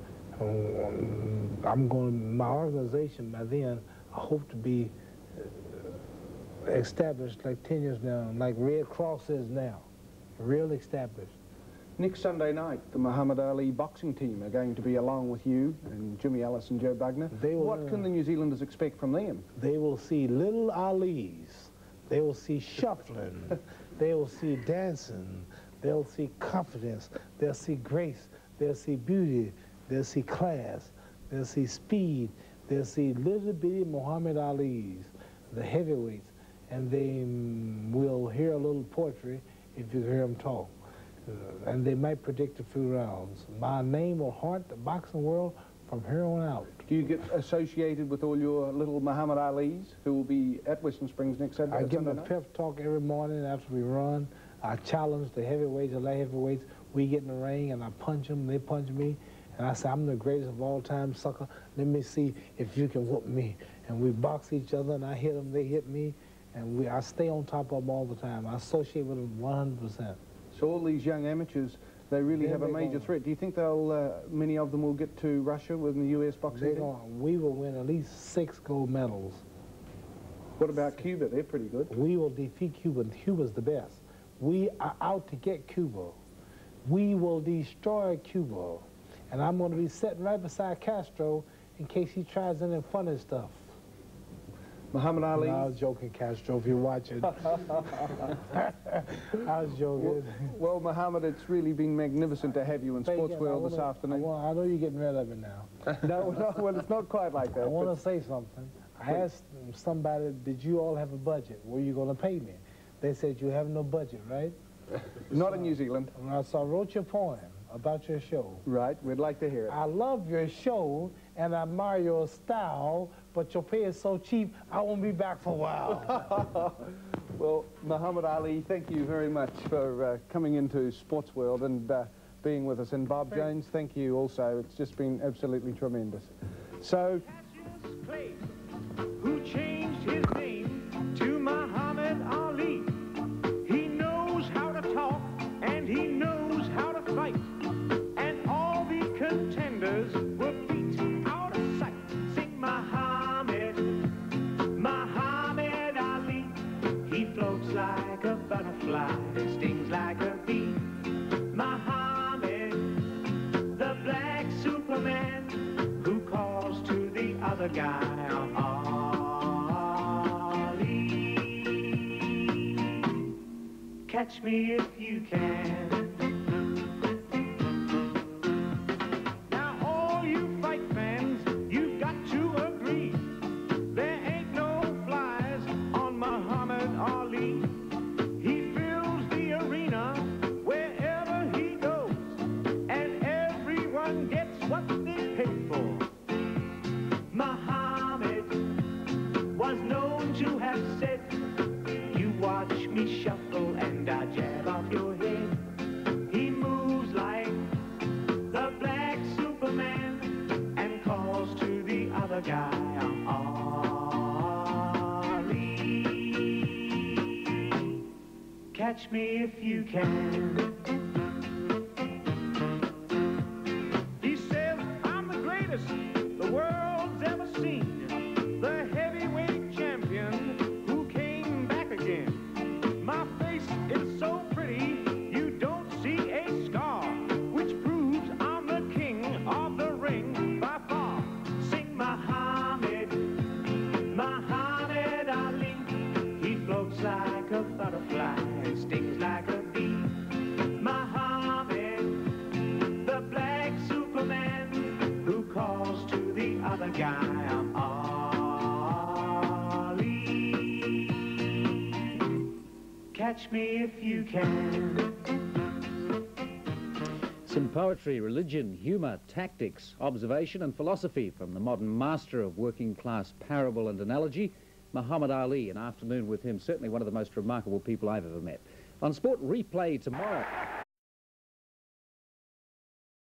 um, I'm going, my organization by then, I hope to be established like ten years now, like Red Cross is now, real established. Next Sunday night, the Muhammad Ali boxing team are going to be along with you and Jimmy Ellis and Joe Bugner. They will, what can the New Zealanders expect from them? They will see little Alis. They will see shuffling. They will see dancing. They'll see confidence. They'll see grace. They'll see beauty. They'll see class. They'll see speed. They'll see little bitty Muhammad Alis, the heavyweights, and they mm, will hear a little poetry if you hear them talk. Uh, and they might predict a few rounds. My name will haunt the boxing world from here on out. Do you get associated with all your little Muhammad Alis who will be at Western Springs next Sunday? I give Sunday them a night? pep talk every morning after we run. I challenge the heavyweights and light heavyweights. We get in the ring and I punch them, they punch me. And I say, I'm the greatest of all time, sucker. Let me see if you can whoop me. And we box each other and I hit them, they hit me. And we, I stay on top of them all the time. I associate with them one hundred percent. So all these young amateurs, they really They're have a big major on. threat. Do you think they'll, uh, many of them will get to Russia with the U S boxing They're team? gonna, we will win at least six gold medals. What about Cuba? They're pretty good. We will defeat Cuba. Cuba's the best. We are out to get Cuba. We will destroy Cuba. And I'm going to be sitting right beside Castro in case he tries any funny stuff. Muhammad Ali. No, I was joking, Castro, if you're watching. I was joking. Well, well, Muhammad, it's really been magnificent to have you in Thank Sports you. World I this wanna- afternoon. I, want, I know you're getting rid of it now. no, no, well, it's not quite like that. I want but- to say something. I asked somebody, did you all have a budget? Were you going to pay me? They said, you have no budget, right? Not in New Zealand. So I wrote your poem about your show. Right, we'd like to hear it. I love your show and I admire your style, but your pay is so cheap, I won't be back for a while. Well, Muhammad Ali, thank you very much for uh, coming into Sports World and uh, being with us. And Bob Jones, thank you also. It's just been absolutely tremendous. So, Clay, who changed his name to Muhammad Ali. He knows how to talk and he knows how to fight. And all the contenders were beat out of sight. Sing Muhammad, Muhammad Ali. He floats like a butterfly, stings like a bee. Muhammad, the black Superman, who calls to the other guy Catch me if you can. Now all you fight fans, you've got to agree, there ain't no flies on Muhammad Ali. He fills the arena wherever he goes, and everyone gets what they pay for. Muhammad was known to have said, you watch me shuffle and I jab off your head. He moves like the black Superman and calls to the other guy, I'm Ali. Catch me if you can. He says, I'm the greatest the world's ever seen, the heavyweight champion who came back again. My face is so pretty, you don't see a scar, which proves I'm the king of the ring by far. Sing Muhammad, Muhammad Ali. He floats like a butterfly and stings like a bee. Muhammad, the black Superman who calls to the other guy, I'm Ali. Catch me if you can. Some poetry, religion, humour, tactics, observation and philosophy from the modern master of working-class parable and analogy, Muhammad Ali. An afternoon with him, certainly one of the most remarkable people I've ever met. On Sport Replay tomorrow.